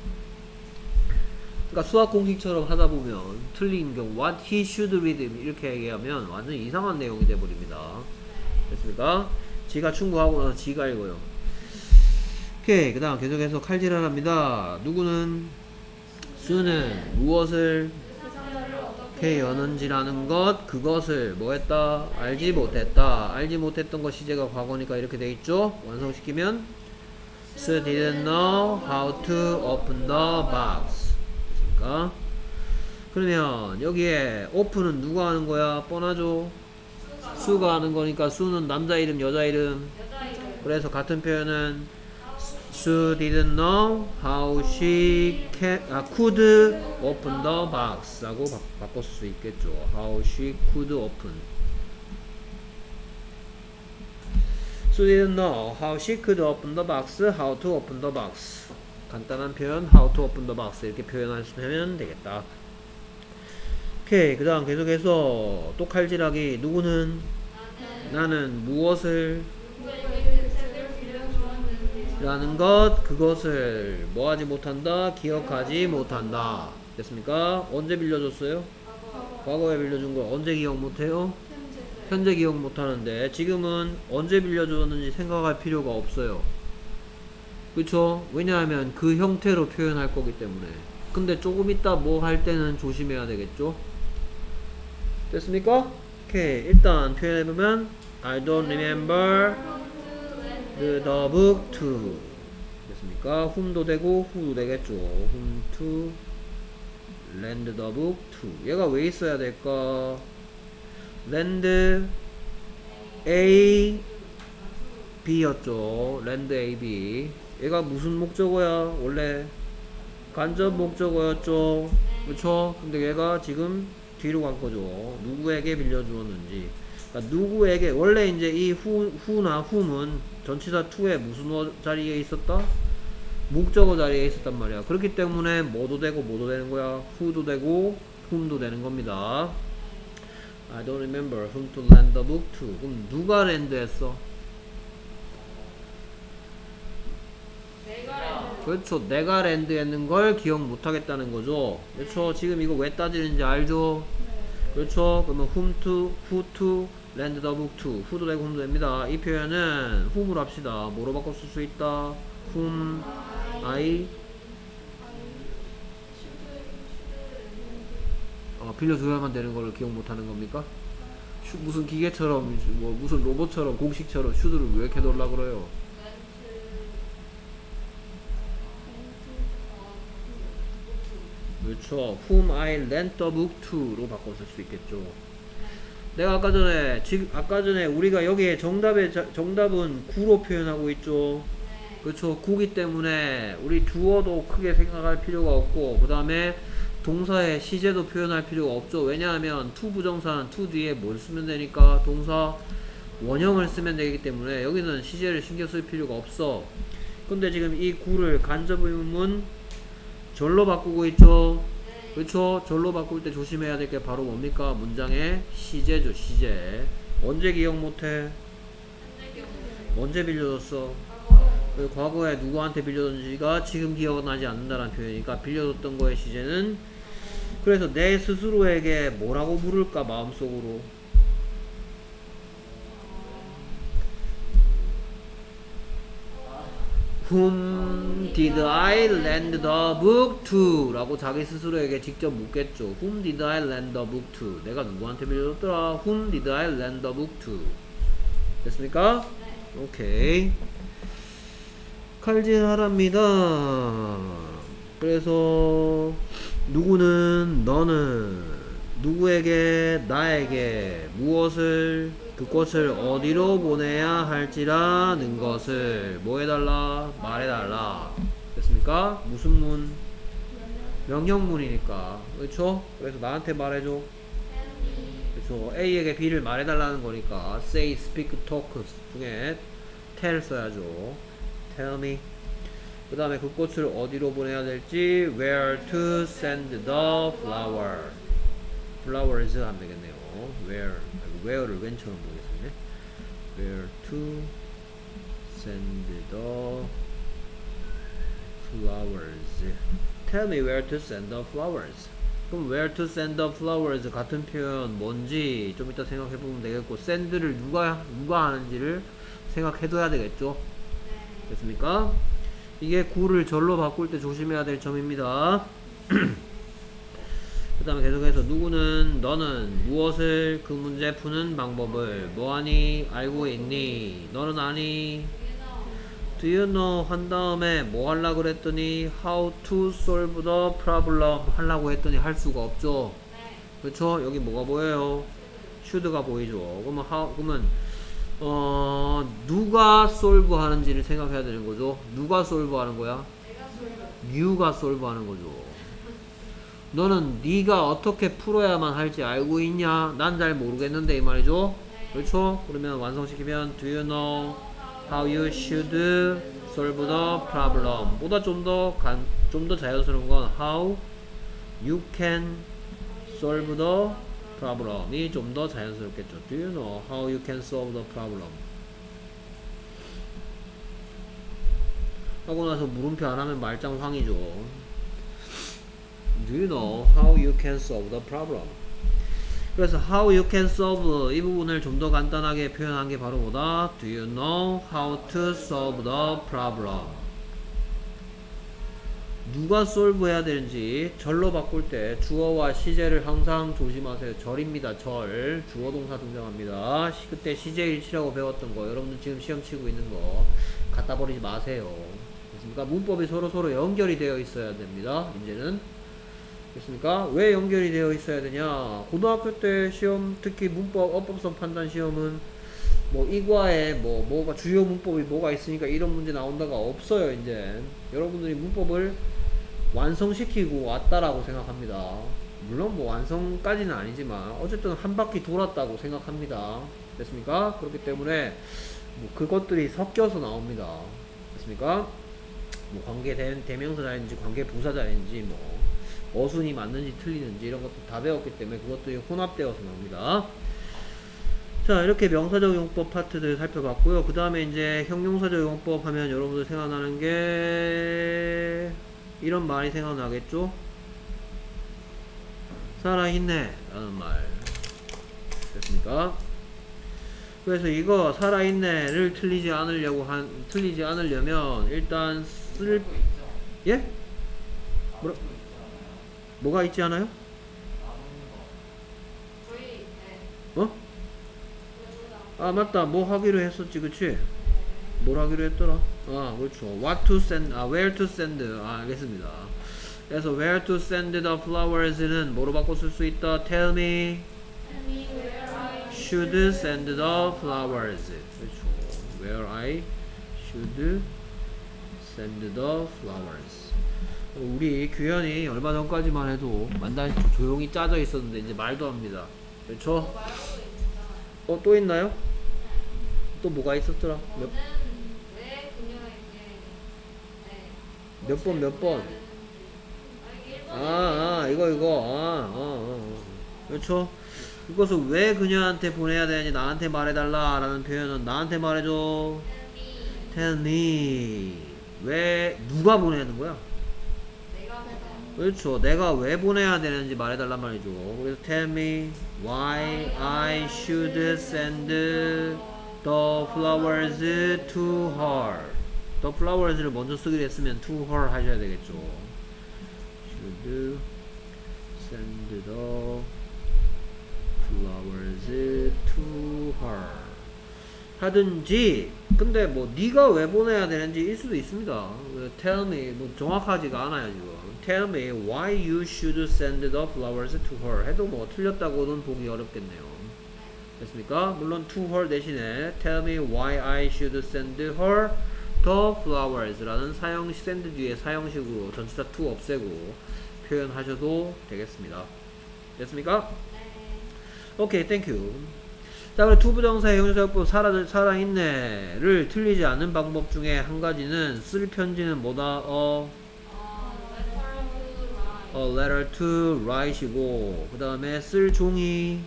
그러니까 수학 공식처럼 하다 보면 틀린 경우 what he should read 이렇게 얘기하면 완전 이상한 내용이 돼버립니다. 됐습니까? 지가 충고하고 나서 지가 읽어요. 오케이. 그 다음 계속해서 칼질하랍니다. 누구는? 수는 무엇을 어떻게 여는지라는 것, 그것을 뭐 했다? 알지 못했다. 알지 못했던 것 시제가 과거니까 이렇게 돼 있죠. 완성시키면 Sue didn't know how to open the box. 됐습니까? 그러면 여기에 open은 누가 하는 거야? 뻔하죠? 수가 하는 거니까 수는 남자 이름 여자 이름. 여자 이름 그래서 같은 표현은 Sue didn't know how she can, 아, could open the box 라고 바, 바꿔 쓸 수 있겠죠. How she could open. Sue didn't know how she could open the box. How to open the box. 간단한 표현 how to open the box 이렇게 표현하시면 되겠다. 오케이. 그 다음 계속해서 또 칼질하기. 누구는? 나는 나는 무엇을 누구에게 그 책을 빌려주었는지 라는 것, 그것을 뭐하지 못한다? 기억하지 못한다. 됐습니까? 언제 빌려줬어요? 과거에 빌려준 거 언제 기억 못해요? 현재 기억 못하는데 지금은 언제 빌려줬는지 생각할 필요가 없어요. 그쵸? 왜냐하면 그 형태로 표현할 거기 때문에. 근데 조금 이따 뭐 할 때는 조심해야 되겠죠? 됐습니까? 오케이. 일단 표현해보면 I don't remember the, the book to. 됐습니까? whom도 되고 who도 되겠죠. whom to lend the book to. 얘가 왜 있어야 될까? lend A B였죠. lend A B. 얘가 무슨 목적어야? 원래 간접 목적어였죠. 그쵸? 근데 얘가 지금 뒤로 간 거죠. 누구에게 빌려주었는지. 그러니까 누구에게, 원래 이제 이 who, who나 whom은 전치사 to에 무슨 어 자리에 있었다? 목적어 자리에 있었단 말이야. 그렇기 때문에 뭐도 되고 뭐도 되는 거야. who도 되고 whom도 되는 겁니다. I don't remember whom to lend the book to. 그럼 누가 렌드 했어? 그렇죠. 내가 렌드 했는 걸 기억 못 하겠다는 거죠. 그렇죠. 지금 이거 왜 따지는지 알죠? 그렇죠. 그러면 whom to, who to, lend the book to. who도 되고 whom도 됩니다. 이 표현은 whom으로 합시다. 뭐로 바꿔 쓸 수 있다? whom I 어, 빌려줘야만 되는 걸 기억 못 하는 겁니까? 슈, 무슨 기계처럼, 뭐 무슨 로봇처럼, 공식처럼 슈드를 왜 이렇게 넣으려고 그래요? 그렇죠. whom I lent the book to로 바꿔 쓸 수 있겠죠. 내가 아까 전에 지금 아까 전에 우리가 여기에 정답의 자, 정답은 구로 표현하고 있죠. 그렇죠. 구기 때문에 우리 주어도 크게 생각할 필요가 없고, 그 다음에 동사의 시제도 표현할 필요가 없죠. 왜냐하면 to 부정사는 to 뒤에 뭘 쓰면 되니까 동사 원형을 쓰면 되기 때문에 여기는 시제를 신경 쓸 필요가 없어. 근데 지금 이 구를 간접 의문문 절로 바꾸고 있죠. 그렇죠. 절로 바꿀 때 조심해야 될 게 바로 뭡니까? 문장의 시제죠. 시제. 언제 기억 못해? 언제 빌려줬어? 과거에 누구한테 빌려줬는지가 지금 기억은 나지 않는다는 표현이니까 빌려줬던 거의 시제는, 그래서 내 스스로에게 뭐라고 물을까? 마음속으로 Whom did I lend the book to? 라고 자기 스스로에게 직접 묻겠죠. Whom did I lend the book to? 내가 누구한테 빌려줬더라? Whom did I lend the book to? 됐습니까? 네. 오케이. 칼질하랍니다. 그래서 누구는, 너는 누구에게, 나에게 무엇을, 그 것을 어디로 보내야 할지라는 것을 뭐 해달라? 말해달라. 됐습니까? 무슨 문? 명령문이니까. 그렇죠? 그래서 나한테 말해줘. 그렇죠. A에게 B를 말해달라는 거니까 say, speak, talk 중에 tell 써야죠. tell me. 그 다음에 그 꽃을 어디로 보내야 될지 where to send the flower. flowers 하면 되겠네요. where, where를 웬처럼 보겠습니다. where to send the flowers. tell me where to send the flowers. 그럼 where to send the flowers 같은 표현 뭔지 좀 이따 생각해 보면 되겠고, send를 누가 누가 하는지를 생각해둬야 되겠죠. 됐습니까? 이게 구를 절로 바꿀 때 조심해야 될 점입니다. 그 다음에 계속해서 누구는, 너는 무엇을, 그 문제 푸는 방법을 뭐하니? 알고 있니? 너는 아니? Do you know 한 다음에 뭐 하려고 그랬더니 how to solve the problem 하려고 했더니 할 수가 없죠. 그렇죠? 여기 뭐가 보여요? should가 보이죠. 그러면 how, 그러면 어 누가 solve 하는지를 생각해야 되는 거죠. 누가 solve 하는 거야? you가 solve 하는 거죠. 너는 네가 어떻게 풀어야만 할지 알고 있냐? 난 잘 모르겠는데 이 말이죠. 그렇죠? 그러면 완성시키면 do you know how you should solve the problem 보다 좀 더 좀 더 자연스러운 건 how you can solve the problem이 좀 더 자연스럽겠죠. Do you know how you can solve the problem? 하고 나서 물음표 안 하면 말짱 황이죠. Do you know how you can solve the problem? 그래서 how you can solve 이 부분을 좀 더 간단하게 표현한 게 바로 뭐다? Do you know how to solve the problem? 누가 솔브 해야 되는지 절로 바꿀 때 주어와 시제를 항상 조심하세요. 절입니다. 절. 주어 동사 등장합니다. 시- 그때 시제일치라고 배웠던 거 여러분들 지금 시험 치고 있는 거 갖다 버리지 마세요. 됐습니까? 문법이 서로서로 연결이 되어 있어야 됩니다. 이제는 됐습니까? 왜 연결이 되어 있어야 되냐? 고등학교 때 시험, 특히 문법 어법성 판단 시험은 뭐 이과에 뭐 뭐가 주요 문법이 뭐가 있으니까 이런 문제 나온다가 없어요. 이제 여러분들이 문법을 완성시키고 왔다라고 생각합니다. 물론 뭐 완성까지는 아니지만 어쨌든 한 바퀴 돌았다고 생각합니다. 됐습니까? 그렇기 때문에 뭐 그것들이 섞여서 나옵니다. 됐습니까? 뭐 관계 대, 대명사자인지 관계 부사자인지 뭐 어순이 맞는지 틀리는지 이런 것도 다 배웠기 때문에 그것들이 혼합되어서 나옵니다. 자, 이렇게 명사적 용법 파트들 살펴봤고요. 그 다음에 이제 형용사적 용법 하면 여러분들 생각나는 게 이런 말이 생각나겠죠? 살아있네 라는 말 됐습니까? 그래서 이거 살아있네를 틀리지 않으려고 한 틀리지 않으려면 일단 쓸 예? 뭐라? 뭐가 있지 않아요? 거의 네. 어? 아 맞다 뭐 하기로 했었지 그치? 뭘 하기로 했더라? 아 그렇죠. What to send, 아 where to send. 아 알겠습니다. 그래서 where to send the flowers는 뭐로 바꿔 쓸 수 있다? Tell me Tell me where I should send the flowers. 그렇죠. Where I should send the flowers. 우리 규현이 얼마 전까지만 해도 만단히 조용히 짜져 있었는데 이제 말도 합니다. 그렇죠? 말하고 있잖아요. 어 또 있나요? 또 뭐가 있었더라? 몇, 저는 왜 그녀에게 네, 몇 번, 몇 번? 아, 아, 이거, 이거, 아, 어, 어, 어. 그렇죠? 이것을 왜 그녀한테 보내야 되는지 나한테 말해달라 라는 표현은 나한테 말해줘. Tell me. 왜, 누가 보내는 거야? 내가 보다 그렇죠. 내가 왜 보내야 되는지 말해달란 말이죠. 그래서 tell me why I should send the flowers to her. the flowers를 먼저 쓰기로 했으면 to her 하셔야 되겠죠. should send the flowers to her. 하든지 근데 뭐 네가 왜 보내야 되는지 일 수도 있습니다. tell me 뭐 정확하지가 않아요 지금. tell me why you should send the flowers to her 해도 뭐 틀렸다고는 보기 어렵겠네요. 됐습니까? 물론 to her 대신에 tell me why I should send her the flowers 라는 사용 send 뒤에 사용식으로 전치사 to 없애고 표현하셔도 되겠습니다. 됐습니까? 오케이, 땡큐. 자, 그럼 투부정사의 형용사용법 살아, 살아있네를 틀리지 않는 방법 중에 한 가지는 쓸 편지는 뭐다? 어, 어, letter to write. a letter to write이고 그 다음에 쓸 종이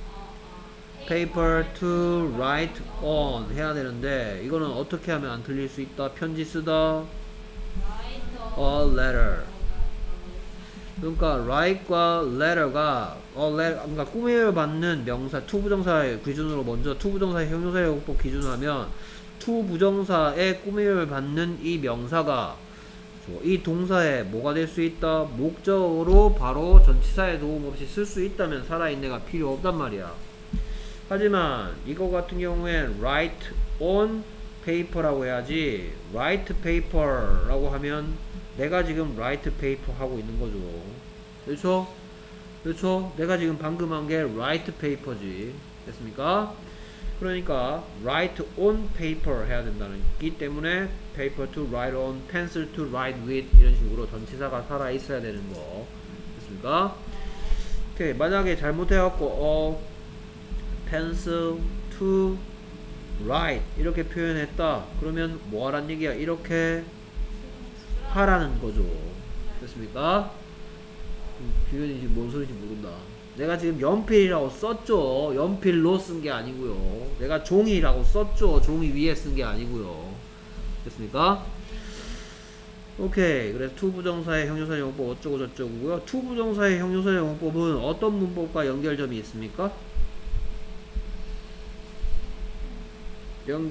paper to write on 해야 되는데 이거는 어떻게 하면 안 틀릴 수 있다? 편지 쓰다 a letter. 그러니까 write과 letter가 어, letter, 그러니까 꾸미를 받는 명사 투부정사의 기준으로 먼저 투부정사의 형용사의 용법 기준으로 하면 투부정사의 꾸미를 받는 이 명사가 이 동사에 뭐가 될 수 있다? 목적으로 바로 전치사의 도움 없이 쓸 수 있다면 살아있네가 필요 없단 말이야. 하지만 이거 같은 경우엔 write on paper라고 해야지 write paper라고 하면 내가 지금 write paper 하고 있는 거죠. 그렇죠? 그렇죠? 내가 지금 방금 한 게 write paper지. 됐습니까? 그러니까 write on paper 해야 된다는 기 때문에 paper to write on, pencil to write with 이런 식으로 전치사가 살아 있어야 되는 거. 됐습니까? 오케이. 만약에 잘못해갖고 어 pencil to write 이렇게 표현했다. 그러면 뭐 하란 얘기야? 이렇게 하라는 거죠. 됐습니까? 규현이 지금 뭔 소리인지 모른다. 내가 지금 연필이라고 썼죠. 연필로 쓴 게 아니고요. 내가 종이라고 썼죠. 종이 위에 쓴 게 아니고요. 됐습니까? 오케이. 그래서 투부정사의 형용사 용법 어쩌고 저쩌고고요. 투부정사의 형용사 용법은 어떤 문법과 연결점이 있습니까?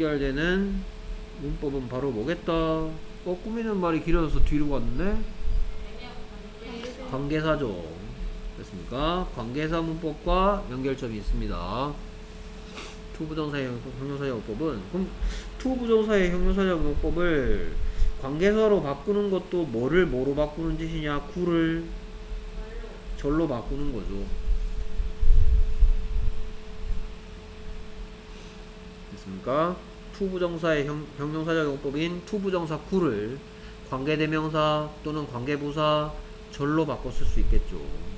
연결되는 문법은 바로 뭐겠다? 어, 꾸미는 말이 길어져서 뒤로 갔네? 관계사죠. 됐습니까? 관계사 문법과 연결점이 있습니다. 투 부정사의 형용사적용법은 그럼 투 부정사의 형용사적용법을 관계사로 바꾸는 것도 뭐를 뭐로 바꾸는 짓이냐? 구를 절로 바꾸는 거죠. 됐습니까? 투 부정사의 형, 형용사적용법인 투 부정사 구를 관계대명사 또는 관계부사 절로 바꿔 쓸 수 있겠죠.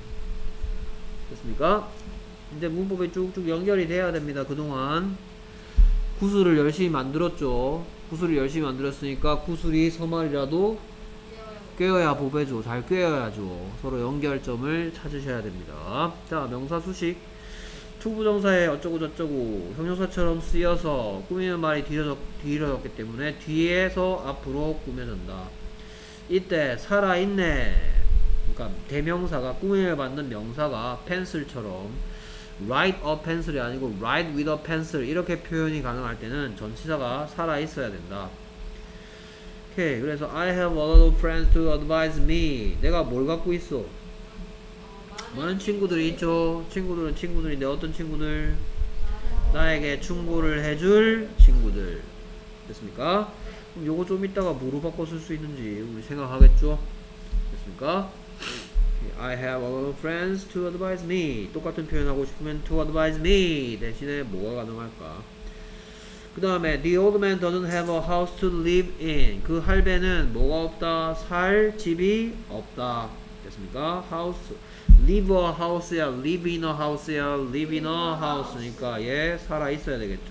됐습니까? 이제 문법이 쭉쭉 연결이 돼야 됩니다. 그동안 구술을 열심히 만들었죠. 구술을 열심히 만들었으니까 구술이 서말이라도 꿰어야 보배죠. 잘 꿰어야죠. 서로 연결점을 찾으셔야 됩니다. 자, 명사 수식. 투부정사에 어쩌고 저쩌고 형용사처럼 쓰여서 꾸미는 말이 뒤려졌, 뒤려졌기 때문에 뒤에서 앞으로 꾸며진다. 이때 살아있네. 그러니까 대명사가 꾸밈을 받는 명사가 펜슬처럼 write a pencil이 아니고 write with a pencil 이렇게 표현이 가능할 때는 전치사가 살아있어야 된다. 오케이. 그래서 I have a lot of friends to advise me. 내가 뭘 갖고 있어? 많은 친구들이 있죠. 친구들은 친구들인데 어떤 친구들? 나에게 충고를 해줄 친구들. 됐습니까? 그럼 요거 좀 이따가 뭐로 바꿔 쓸 수 있는지 우리 생각하겠죠? 됐습니까? I have a lot of friends to advise me. 똑같은 표현하고 싶으면 to advise me 대신에 뭐가 가능할까? 그 다음에 the old man doesn't have a house to live in. 그 할배는 뭐가 없다? 살 집이 없다. 됐습니까? house live a house야 live in a house야 live in a house니까 얘 살아 있어야 되겠죠.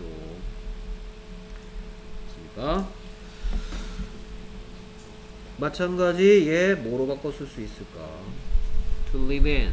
됐습니까? 마찬가지 얘 뭐로 바꿔 쓸 수 있을까? to live in.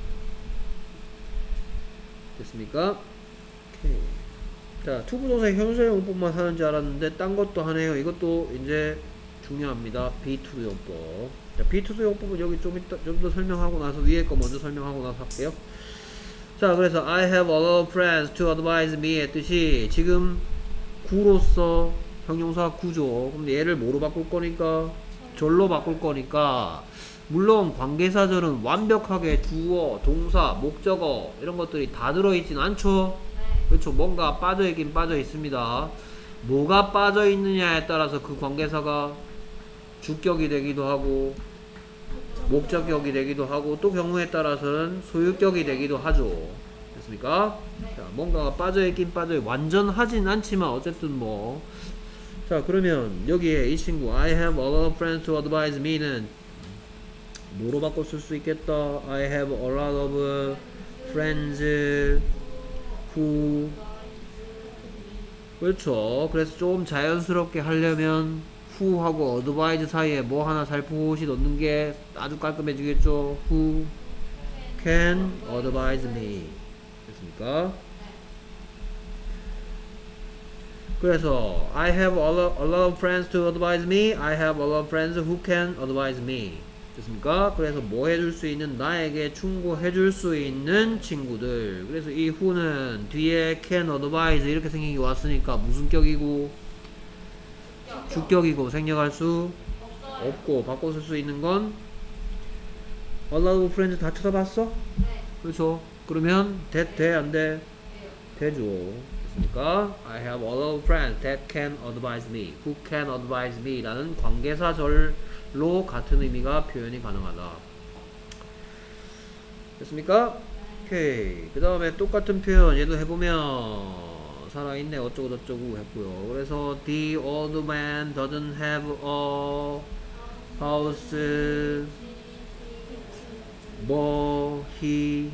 됐습니까? 오케이. 자, 투부정사의 형용사용법만 하는 줄 알았는데 딴 것도 하네요. 이것도 이제 중요합니다. 비 투 용법. 자, 비 투 용법은 여기 좀 이따 좀 더 설명하고 나서 위에 거 먼저 설명하고 나서 할게요. 자, 그래서 I have a lot of friends to advise me의 뜻이 지금 구로서 형용사 구죠. 그럼 얘를 뭐로 바꿀 거니까? 절로 바꿀 거니까 물론 관계사절은 완벽하게 주어, 동사, 목적어 이런 것들이 다 들어있진 않죠. 그렇죠. 뭔가 빠져있긴 빠져있습니다. 뭐가 빠져있느냐에 따라서 그 관계사가 주격이 되기도 하고 목적격이 되기도 하고 또 경우에 따라서는 소유격이 되기도 하죠. 됐습니까? 자, 뭔가가 빠져있긴 빠져있 완전 하진 않지만 어쨌든 뭐. 자, 그러면 여기에 이 친구 I have a lot of friends to advise me는 뭐로 바꿔 쓸 수 있겠다? I have a lot of friends who. 그렇죠. 그래서 좀 자연스럽게 하려면 who 하고 advise 사이에 뭐 하나 살포시 넣는 게 아주 깔끔해지겠죠. who can advise me. 됐습니까? 그래서 I have a lot, a lot of friends to advise me. I have a lot of friends who can advise me. 됐습니까? 그래서 뭐 해줄 수 있는, 나에게 충고해줄 수 있는 친구들. 그래서 이 who는 뒤에 can advise 이렇게 생긴 게 왔으니까 무슨 격이고? 주격이고 생략할 수 없고 바꿔 쓸 수 있는 건 a lot of friends 다 쳐다봤어? 그렇죠? 그러면 that 돼? 안 돼? 되죠. 됐습니까? I have a lot of friends that can advise me. Who can advise me 라는 관계사절로 같은 의미가 표현이 가능하다. 됐습니까? 오케이. 그 다음에 똑같은 표현 얘도 해보면 살아있네 어쩌고 저쩌고 했고요. 그래서 the old man doesn't have a house but he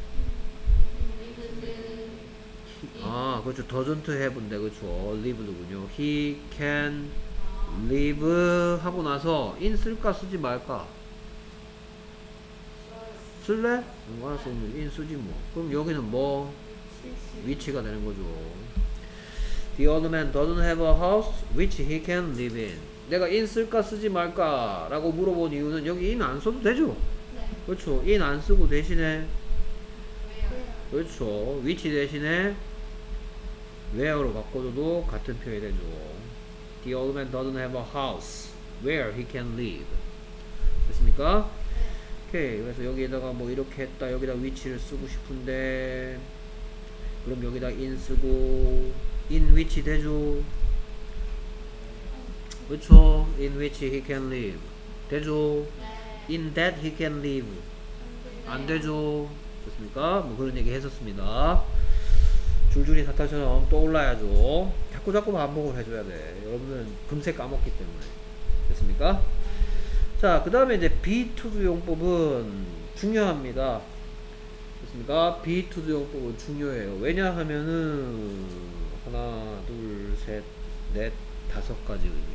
아, 그렇죠. doesn't have인데, 그렇죠. live군요. he can live 하고 나서 in 쓸까 쓰지 말까? 쓸래? 뭐 알았어. in 쓰지 뭐. 그럼 여기는 뭐? which가 되는 거죠. The old man doesn't have a house which he can live in. 내가 in 쓸까 쓰지 말까? 라고 물어본 이유는 여기 in 안 써도 되죠? 그렇죠. in 안 쓰고 대신에 그렇죠. which 대신에 where로 바꿔줘도 같은 표현이 되죠. The old man doesn't have a house where he can live. 됐습니까? 오케이. 그래서 여기에다가 뭐 이렇게 했다. 여기다 위치를 쓰고 싶은데 그럼 여기다 in 쓰고 in which 되죠. 그쵸? in which he can live 되죠. 네. in that he can live 안 안 되죠. 좋습니까? 뭐 그런 얘기 했었습니다. 줄줄이 사탈처럼 떠올라야죠. 자꾸 자꾸 반복을 해줘야 돼. 여러분은 금세 까먹기 때문에. 됐습니까? 자, 그 다음에 이제 be to do 용법은 중요합니다. 됐습니까? be to do 용법은 중요해요. 왜냐하면은 하나, 둘, 셋, 넷, 다섯 가지 의미.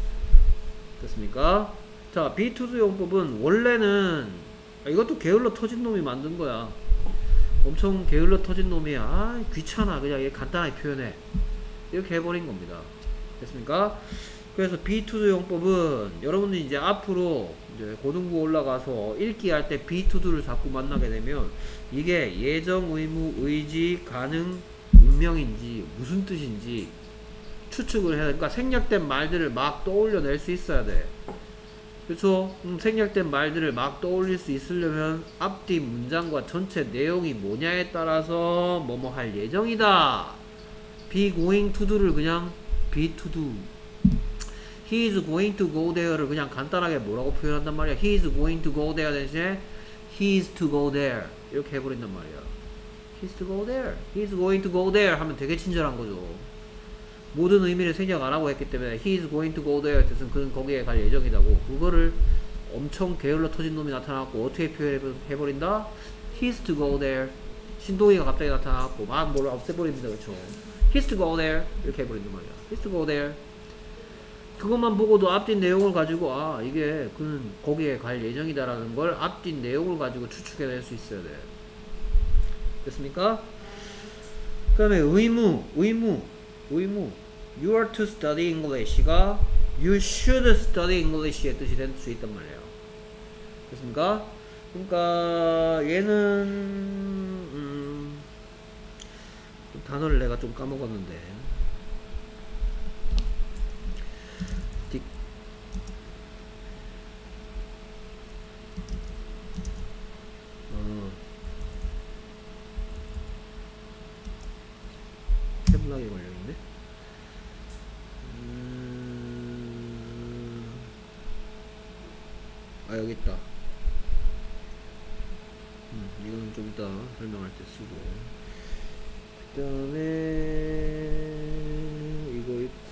됐습니까? 자, be to do 용법은 원래는 아, 이것도 게을러 터진 놈이 만든 거야. 엄청 게을러 터진 놈이 아 귀찮아 그냥 얘 간단하게 표현해 이렇게 해버린 겁니다. 됐습니까? 그래서 be to do 용법은 여러분들이 이제 앞으로 이제 고등부 올라가서 읽기 할 때 be to do를 자꾸 만나게 되면 이게 예정, 의무, 의지, 가능, 운명인지 무슨 뜻인지 추측을 해야 돼. 그러니까 생략된 말들을 막 떠올려낼 수 있어야 돼. 그렇죠? 음, 생략된 말들을 막 떠올릴 수 있으려면 앞뒤 문장과 전체 내용이 뭐냐에 따라서 뭐뭐 할 예정이다. be going to do를 그냥 be to do. he is going to go there를 그냥 간단하게 뭐라고 표현한단 말이야. he is going to go there 대신에 he is to go there 이렇게 해버린단 말이야. he is to go there. he is going to go there 하면 되게 친절한 거죠. 모든 의미를 생략 안 하고 했기 때문에 he is going to go there 뜻은 그는 거기에 갈 예정이라고. 그거를 엄청 게을러 터진 놈이 나타나고 어떻게 표현해버린다? he is to go there. 신동이가 갑자기 나타나고 막 뭘 없애버립니다. 그렇죠? he is to go there 이렇게 해버린단 말이야. he is to go there. 그것만 보고도 앞뒤 내용을 가지고 아 이게 그는 거기에 갈 예정이다라는 걸 앞뒤 내용을 가지고 추측해낼 수 있어야 돼. 됐습니까? 그 다음에 의무 의무 의무 you are to study English가 you should study English의 뜻이 될 수 있단 말이에요. 됐습니까? 그러니까 얘는 음, 단어를 내가 좀 까먹었는데 딕 어, 태블락에 걸려있네. 음... 아 여기 있다. 음, 이거는 좀 이따 설명할 때 쓰고 그 다음에 이거 있고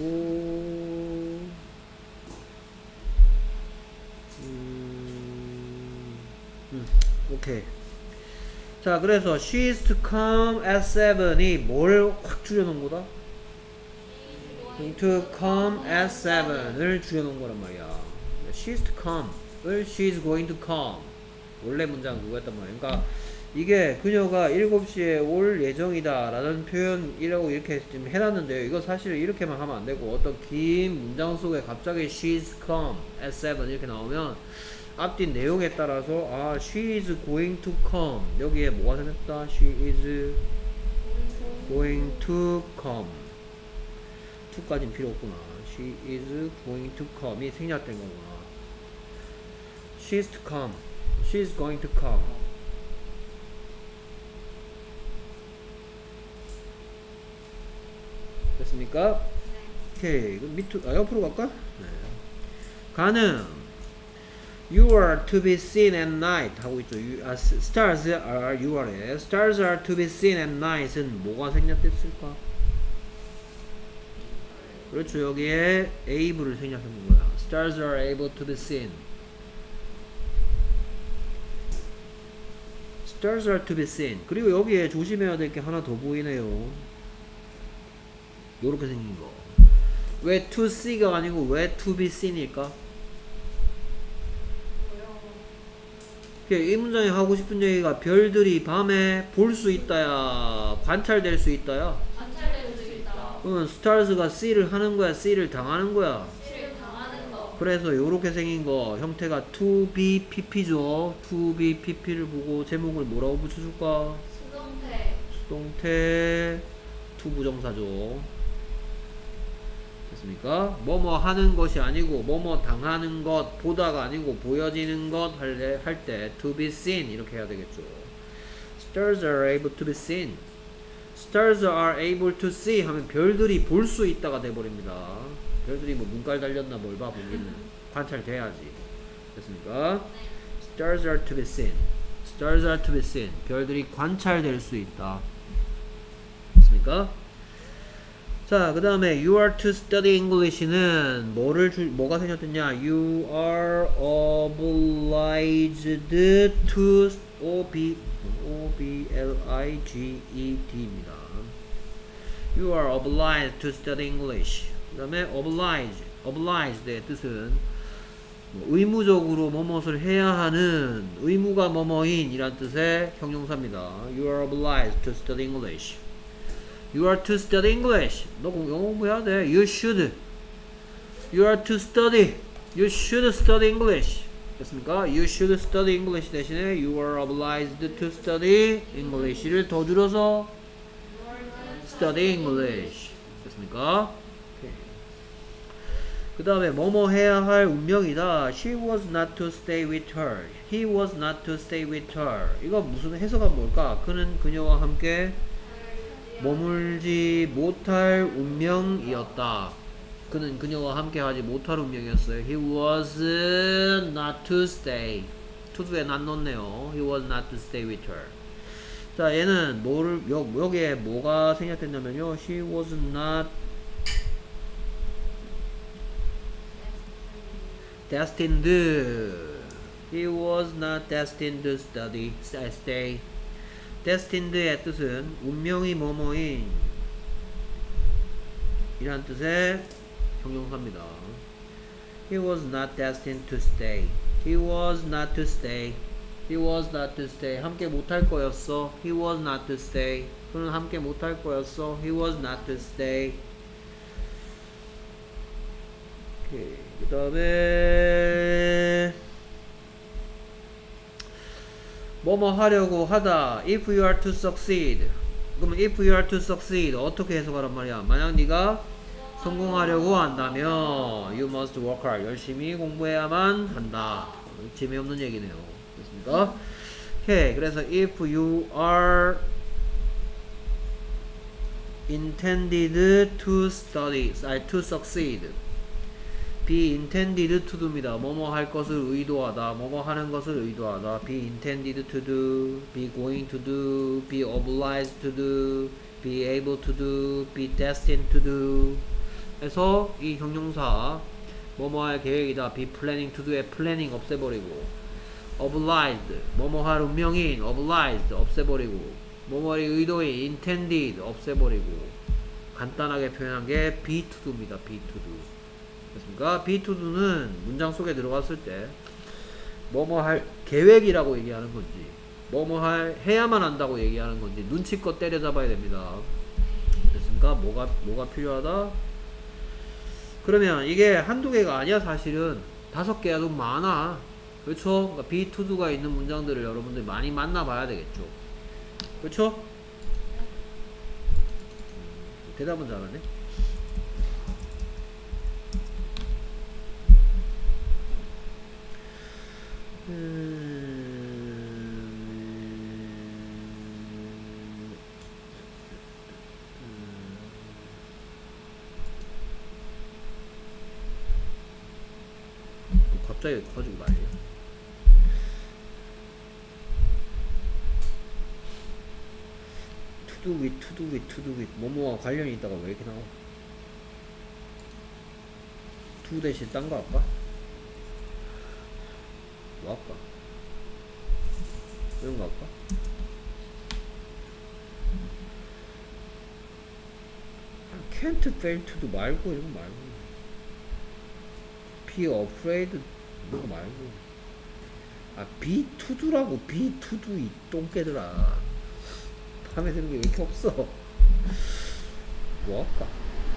음... 음, 오케이. 자, 그래서 she is to come at seven이 뭘 확 줄여놓은 거다? to come at seven을 줄여놓은 거란 말이야. she is to come을 she is going to come. 원래 문장은 그거였단 말이야. 그러니까 이게 그녀가 일곱 시에 올 예정이다 라는 표현이라고 이렇게 지금 해놨는데요. 이거 사실 이렇게만 하면 안 되고 어떤 긴 문장 속에 갑자기 she is come at seven 이렇게 나오면 앞뒤 내용에 따라서 아 she is going to come 여기에 뭐가 생겼다? she is going to come to까지는 필요 없구나. she is going to come이 생략된 거구나. she is to come she is going to come. 됐습니까? 오케이. 그럼 밑으로, 아, 옆으로 갈까? 네. 가능. You are to be seen at night 하고 있죠. You, 아, stars are you are stars are to be seen at night은 뭐가 생략됐을까? 그렇죠. 여기에 able을 생략하는 거야. Stars are able to be seen. Stars are to be seen. 그리고 여기에 조심해야 될 게 하나 더 보이네요. 요렇게 생긴 거. 왜 to see가 아니고 왜 to be seen일까? 이 문장이 하고 싶은 얘기가 별들이 밤에 볼 수 있다야 관찰될 수 있다야. 관찰될 수 있다. 그러면 stars가 see를 하는 거야 see를 당하는 거야. see를 당하는 거. 그래서 요렇게 생긴 거 형태가 to be pp죠. to be pp를 보고 제목을 뭐라고 붙여줄까? 수동태. 수동태 to 부정사죠. 됐습니까? 뭐뭐 하는 것이 아니고 뭐뭐 당하는 것, 보다가 아니고 보여지는 것 할 때 to be seen 이렇게 해야 되겠죠. Stars are able to be seen. Stars are able to see 하면 별들이 볼 수 있다가 돼버립니다. 별들이 뭐 눈깔 달렸나 뭘 봐 보기는 관찰돼야지. 됐습니까? Stars are to be seen. Stars are to be seen. 별들이 관찰될 수 있다. 됐습니까? 자, 그 다음에 you are to study English는 뭐를 주, 뭐가 생겼느냐? You are obliged to O B O B L I G E D입니다. You are obliged to study English. 그 다음에 oblige, oblige의 뜻은 뭐 의무적으로 뭐뭇을 해야 하는 의무가 뭐뭐인 이란 뜻의 형용사입니다. You are obliged to study English. You are to study English. 너 영어 공부해야 돼. You should. You are to study. You should study English. 됐습니까? You should study English 대신에 You are obliged to study English를 더 줄여서 Study English. 됐습니까? 그 다음에 뭐뭐 해야 할 운명이다. She was not to stay with her. He was not to stay with her. 이거 무슨 해석은 뭘까? 그는 그녀와 함께 머물지 못할 운명이었다. 그는 그녀와 함께 하지 못할 운명이었어요. He was not to stay. to도에 not 넣었네요. He was not to stay with her. 자, 얘는 뭐를 여, 여기에 뭐가 생략됐냐면요. She was not destined. He was not destined to study, stay. destined의 뜻은 운명이 뭐뭐인 이란 뜻의 형용사입니다. He was not destined to stay. He was not to stay. He was not to stay. 함께 못할 거였어. He was not to stay. 그는 함께 못할 거였어. He was not to stay. 오케이. 그 다음에 뭐뭐 하려고 하다. If you are to succeed. 그러면 if you are to succeed 어떻게 해석하란 말이야? 만약 네가 성공하려고 한다면 you must work hard. 열심히 공부해야만 한다. 재미없는 얘기네요. 됐습니까? 오케이. 그래서 if you are intended to study, 아니 to succeed. be intended to do입니다. 뭐뭐 할 것을 의도하다. 뭐뭐 하는 것을 의도하다. be intended to do, be going to do, be obliged to do, be able to do, be destined to do. 그래서 이 형용사 뭐뭐 할 계획이다. be planning to do의 planning 없애버리고 obliged 뭐뭐 할 운명인 obliged 없애버리고 뭐뭐의 의도인 intended 없애버리고 간단하게 표현한 게 be to do입니다. be to do. 됐습니까? be to do는 문장 속에 들어갔을 때 뭐뭐 할 계획이라고 얘기하는 건지 뭐뭐 할 해야만 한다고 얘기하는 건지 눈치껏 때려잡아야 됩니다. 됐습니까? 뭐가 뭐가 필요하다? 그러면 이게 한두 개가 아니야. 사실은 다섯 개야. 좀 많아. 그렇죠? 그러니까 be to do가 있는 문장들을 여러분들이 많이 만나봐야 되겠죠. 그렇죠? 대답은 잘하네. 음... 갑자기 커지고 말이야. to do with, to do with, to do with 뭐뭐와 관련이 있다가 왜 이렇게 나와? to 대신 딴 거 할까? 뭐 할까? 이런 거 할까? can't fail to도 말고 이런 거 말고 be afraid 이런 거 말고 아 be to do라고 be to do 이 똥개들아. 밤에 드는 게 왜 이렇게 없어? 뭐 할까?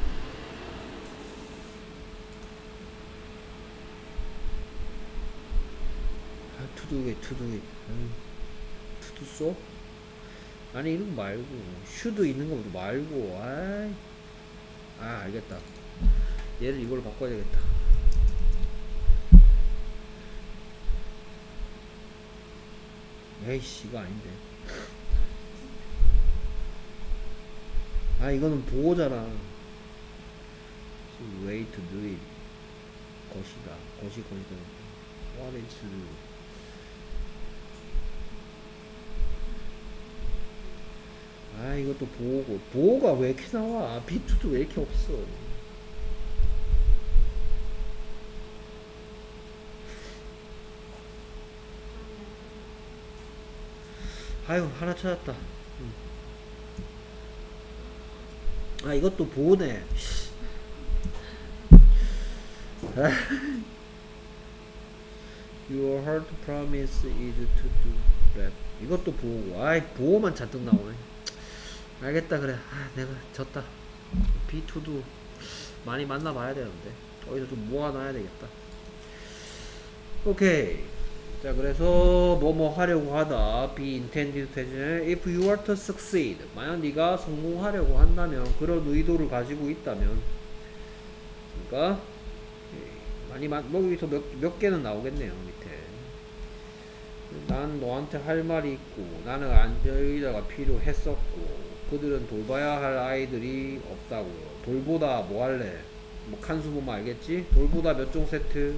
아, to do it, to do it. 음, to do so? 아니, 이런 거 말고, should 있는 거 말고, 아이. 아, 알겠다. 얘를 이걸로 바꿔야 되겠다. 에이씨 이거 아닌데. 아 이거는 보호잖아. way to do it. 것이다. 것이 것이다. what is to do. 아 이것도 보호고. 보호가 왜 이렇게 나와? 비투도 왜 이렇게 없어? 아유 하나 찾았다. 응. 아 이것도 보호네. Your heart promise is to do that. 이것도 보호고. 아이 보호만 잔뜩 나오네. 알겠다 그래. 아 내가 졌다. 비투도 많이 만나봐야 되는데 어디서 좀 모아놔야 되겠다. 오케이. 자 그래서 뭐뭐 하려고 하다 be intended to if you are to succeed. 만약 네가 성공하려고 한다면 그런 의도를 가지고 있다면 그러니까 많이 뭐 여기서 몇, 몇 개는 나오겠네요 밑에. 난 너한테 할 말이 있고 나는 안전의자가 필요했었고 그들은 돌봐야 할 아이들이 없다고요. 돌보다 뭐 할래? 뭐 칸수 보면 알겠지? 돌보다 몇 종 세트?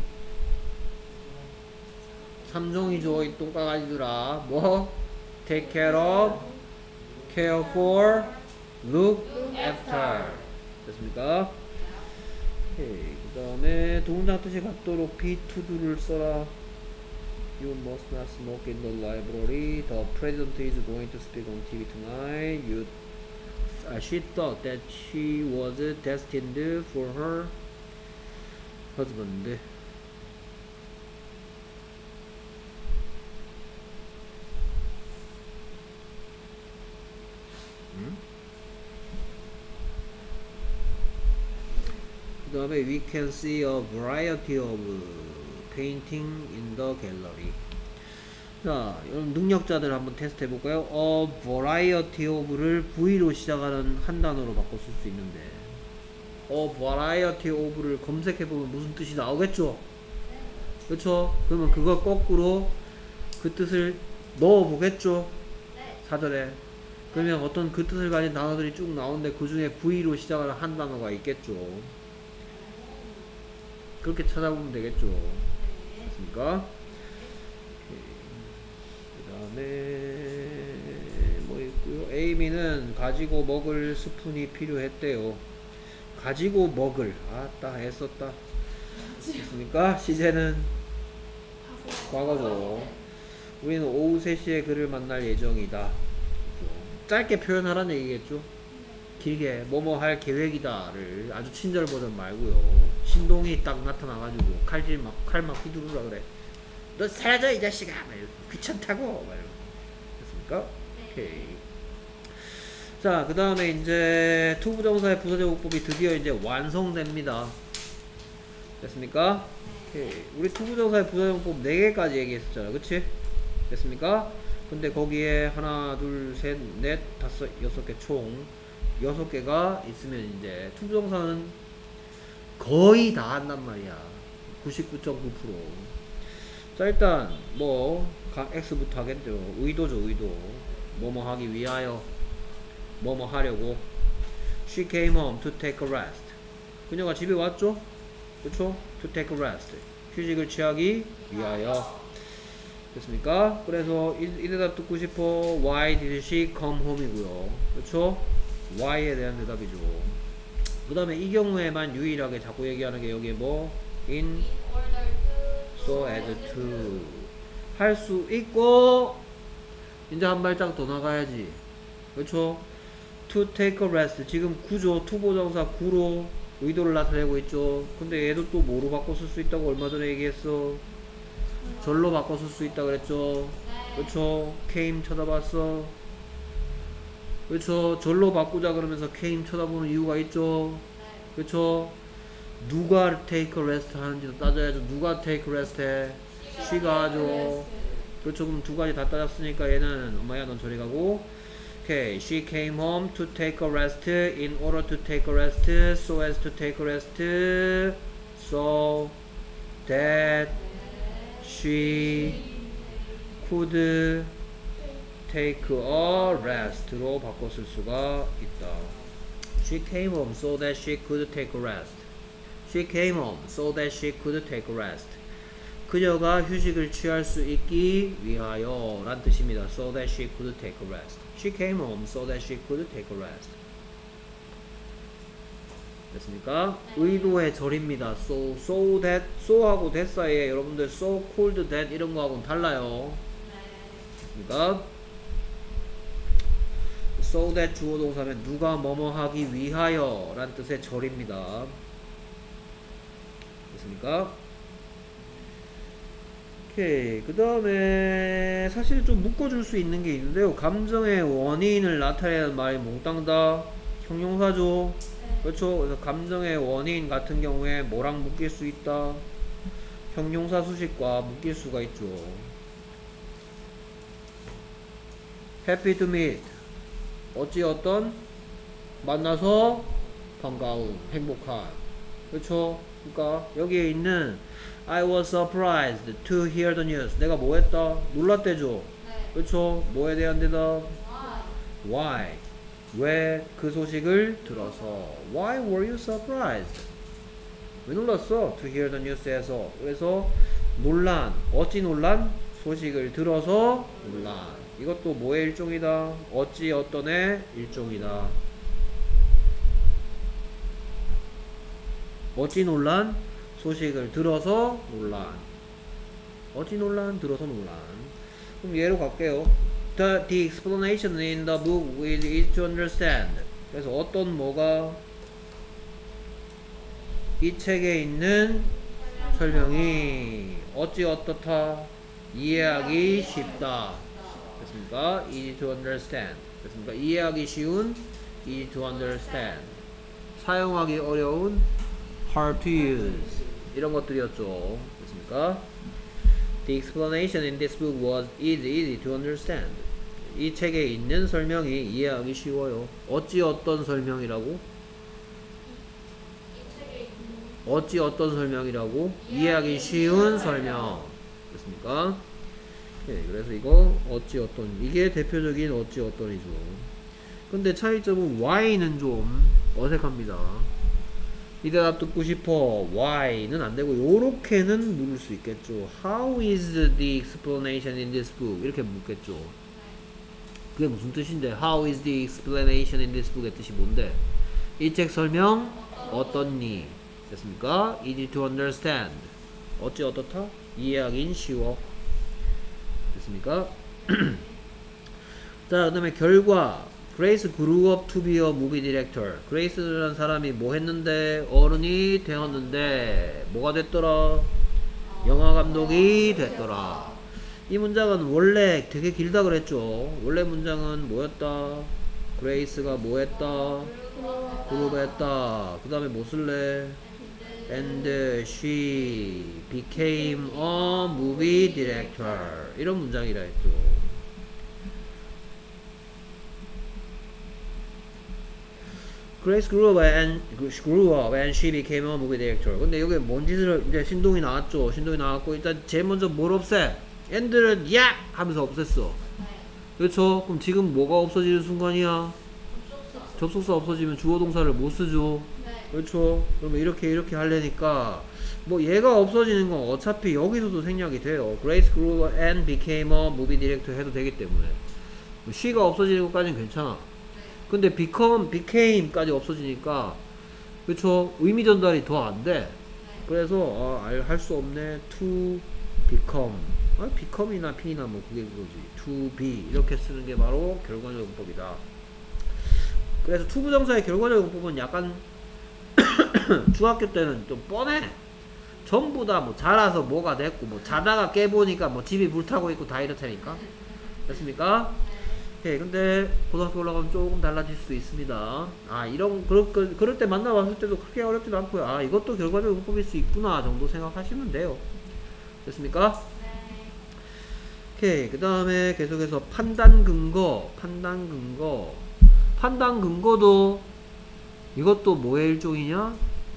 삼 종이죠 이 똥강아지들아. 뭐? take care of, care for, look after. 됐습니까? 오케이. 그 다음에 동작 뜻이 같도록 be to do를 써라. You must not smoke in the library. The president is going to speak on T V tonight. You, uh, she thought that she was destined for her husband. 음? 그 다음에 we can see a variety of painting in the gallery. 자, 여러분 능력자들 한번 테스트 해볼까요? a variety of를 V로 시작하는 한 단어로 바꿔 쓸 수 있는데 a variety of를 검색해보면 무슨 뜻이 나오겠죠? 그렇죠? 그러면 그거 거꾸로 그 뜻을 넣어보겠죠? 사전에. 그러면 어떤 그 뜻을 가진 단어들이 쭉 나오는데 그 중에 V로 시작하는 한 단어가 있겠죠. 그렇게 찾아보면 되겠죠. 됐습니까? 그 다음에 뭐 있고요. 에이미는 가지고 먹을 스푼이 필요했대요. 가지고 먹을. 아따 애썼다. 됐습니까? 시제는 과거죠. 우리는 오후 세 시에 그를 만날 예정이다. 짧게 표현하라는 얘기겠죠. 길게 뭐뭐 할 계획이다를 아주 친절 버전 말고요. 신동이 딱 나타나가지고 칼질 막 칼 막 휘두르라 그래. 너 사라져 이 자식아. 막 귀찮다고. 막 됐습니까? 오케이. 자 그 다음에 이제 투부정사의 부사제국법이 드디어 이제 완성됩니다. 됐습니까? 오케이. 우리 투부정사의 부사제국법 네 개까지 얘기했었잖아. 그치? 됐습니까? 근데 거기에 하나, 둘, 셋, 넷, 다섯, 여섯 개 총 여섯 개가 있으면 이제 투부정사는 거의 다 한단 말이야. 구십구 점 구 퍼센트. 자 일단 뭐 X부터 하겠죠. 의도죠 의도. 뭐뭐 하기 위하여 뭐뭐 하려고. She came home to take a rest. 그녀가 집에 왔죠? 그쵸? To take a rest. 휴식을 취하기 위하여. 됐습니까? 그래서 이, 이 대답 듣고 싶어. Why did she come home 이고요. 그쵸? Why에 대한 대답이죠. 그 다음에 이 경우에만 유일하게 자꾸 얘기하는 게 여기에 뭐? In so as to 할 수 있고 이제 한 발짝 더 나가야지. 그쵸? To take a rest. 지금 구죠. 투보정사 구로 의도를 나타내고 있죠. 근데 얘도 또 뭐로 바꿔 쓸 수 있다고 얼마 전에 얘기했어? 절로 바꿔 쓸 수 있다 그랬죠. 그쵸? came 쳐다봤어. 그쵸? 절로 바꾸자 그러면서 came 쳐다보는 이유가 있죠. 그쵸? 누가 take a rest 하는지도 따져야죠. 누가 take a rest 해? she가 하죠. 그렇죠. 그럼 두 가지 다 따졌으니까 얘는 엄마야 넌 저리 가고 Okay, she came home to take a rest in order to take a rest so as to take a rest so that she could take a rest로 바꿔 쓸 수가 있다. She came home so that she could take a rest. She came home so that she could take a rest. 그녀가 휴식을 취할 수 있기 위하여 란 뜻입니다. So that she could take a rest. She came home so that she could take a rest. 됐습니까? 의도의 절입니다. So, so that, so하고 that 사이에 여러분들 so called that 이런 거하고는 달라요. 됐습니까? So that 주어 동사면 누가 뭐뭐 하기 위하여 란 뜻의 절입니다. 됐습니까? 오케이. 그 다음에 사실 좀 묶어줄 수 있는 게 있는데요. 감정의 원인을 나타내는 말이 몽땅 다 형용사죠. 그렇죠. 그래서 감정의 원인 같은 경우에 뭐랑 묶일 수 있다? 형용사 수식과 묶일 수가 있죠. Happy to meet. 어찌 어떤 만나서 반가운, 행복한. 그렇죠. 그러니까 여기에 있는 I was surprised to hear the news. 내가 뭐 했다? 놀랐대죠. 네. 그렇죠. 뭐에 대한 대답? 아, Why? 왜 그 소식을 들어서? Why were you surprised? 왜 놀랐어? To hear the news에서. 그래서 논란. 어찌 논란? 소식을 들어서 논란. 이것도 뭐의 일종이다? 어찌 어떤의 일종이다. 어찌 논란? 소식을 들어서 논란. 어찌 논란? 들어서 논란. 그럼 예로 갈게요. The, the explanation in the book is easy to understand. 그래서 어떤 뭐가 이 책에 있는 설명이 어찌 어떻다 이해하기 쉽다. 됐습니까? Easy to understand. 됐습니까? 이해하기 쉬운 easy to understand. 사용하기 어려운 hard to use. 이런 것들이었죠. 됐습니까? The explanation in this book was easy, easy to understand. 이 책에 있는 설명이 이해하기 쉬워요. 어찌 어떤 설명이라고? 이 책에 있는 어찌 어떤 설명이라고? 이해하기 쉬운 설명. 됐습니까? 네, 그래서 이거 어찌 어떤 이게 대표적인 어찌 어떤이죠. 근데 차이점은 why는 좀 어색합니다. 이 대답 듣고 싶어. Why는 안 되고 요렇게는 물을 수 있겠죠. How is the explanation in this book? 이렇게 묻겠죠. 그게 무슨 뜻인데? How is the explanation in this book의 뜻이 뭔데? 이 책 설명 어떻니? 됐습니까? Easy to understand. 어찌 어떻다? 이해하긴 쉬워. 됐습니까? 자, 그 다음에 결과. Grace grew up to be a movie director. 그레이스라는 사람이 뭐 했는데? 어른이 되었는데 뭐가 됐더라? 영화 감독이 됐더라. 이 문장은 원래 되게 길다 그랬죠. 원래 문장은 뭐였다? 그레이스가 뭐 했다? 그룹했다. 그 다음에 뭐 쓸래? And she became a movie director. 이런 문장이라 했죠. Grace grew up and grew up and she became a movie director. 근데 여기 뭔 짓을 이제 신동이 나왔죠. 신동이 나왔고 일단 제일 먼저 뭘 없애? and는 야 하면서 없앴어. 그렇죠? 그럼 지금 뭐가 없어지는 순간이야? 접속사. 접속사 없어지면 주어 동사를 못 쓰죠. 네. 그렇죠? 그러면 이렇게 이렇게 하려니까 뭐 얘가 없어지는 건 어차피 여기서도 생략이 돼요. Grace grew up and became a movie director 해도 되기 때문에 she가 없어지는 것까지는 괜찮아. 근데 become, became까지 없어지니까 그쵸? 의미 전달이 더 안 돼. 그래서 아, 할 수 없네. to become. 아, become이나 be나 뭐 그게 그거지. to be 이렇게 쓰는 게 바로 결과적 용법이다. 그래서 to 부정사의 결과적 용법은 약간 중학교 때는 좀 뻔해. 전부 다 뭐 자라서 뭐가 됐고 뭐 자다가 깨보니까 뭐 집이 불타고 있고 다 이렇다니까. 됐습니까? 예, 근데 고등학교 올라가면 조금 달라질 수 있습니다. 아, 이런 그럴, 그럴 때 만나봤을 때도 그렇게 어렵지도 않고요. 아, 이것도 결과적 용법일 수 있구나 정도 생각하시면 돼요. 됐습니까? 오케이. 그 다음에 계속해서 판단 근거, 판단 근거. 판단 근거도 이것도 뭐의 일종이냐?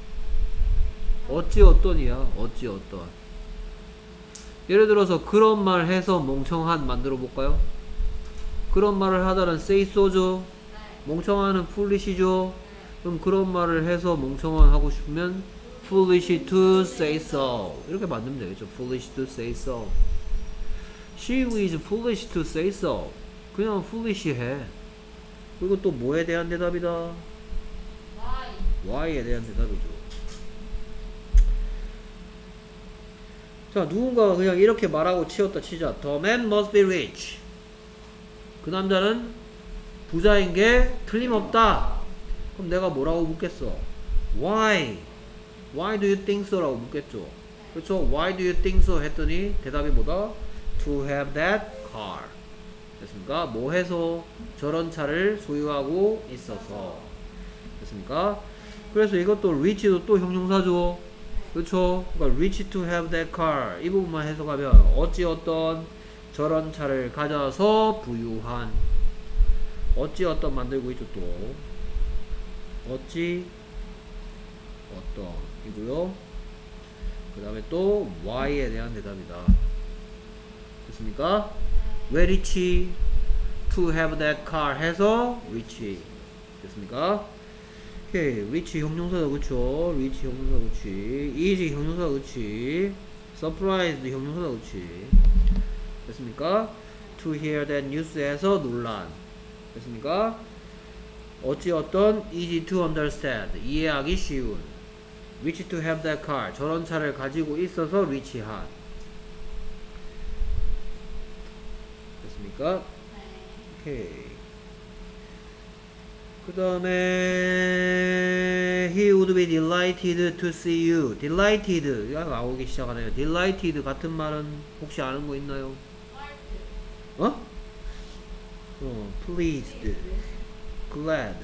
어찌 어떠니야? 어찌 어떤. 예를 들어서 그런 말 해서 멍청한 만들어 볼까요? 그런 말을 하다는 say so죠. 멍청한은 foolish죠. 그럼 그런 말을 해서 멍청한 하고 싶으면 foolish to say so. 이렇게 만들면 되겠죠. foolish to say so. She is foolish to say so. 그냥 foolish 해. 그리고 또 뭐에 대한 대답이다? Y. Why에 대한 대답이죠. 자, 누군가가 그냥 이렇게 말하고 치웠다 치자. The man must be rich. 그 남자는 부자인 게 틀림없다. 그럼 내가 뭐라고 묻겠어? Why? Why do you think so? 라고 묻겠죠. 그렇죠? Why do you think so? 했더니 대답이 뭐다? To have that car. 됐습니까? 뭐 해서 저런 차를 소유하고 있어서. 됐습니까? 그래서 이것도 rich도 또 형용사죠. 그렇죠? 그러니까 rich to have that car. 이 부분만 해석하면 어찌 어떤 저런 차를 가져서 부유한. 어찌 어떤 만들고 있죠 또. 어찌 어떤 이고요. 그 다음에 또 why에 대한 대답이다. 됐습니까? 왜 rich to have that car 해서 rich. 됐습니까? 오케이. rich 형용사다 그쵸? rich 형용사 그치? is 형용사 그치? surprised 형용사다 그치? 됐습니까? to hear that news에서 논란. 됐습니까? 어찌 어떤 easy to understand 이해하기 쉬운. rich to have that car 저런 차를 가지고 있어서 rich한. 됐습니까? 오케이. 그 다음에 he would be delighted to see you. delighted 가 나오기 시작하네요. delighted 같은 말은 혹시 아는 거 있나요? 어? 어, pleased, glad,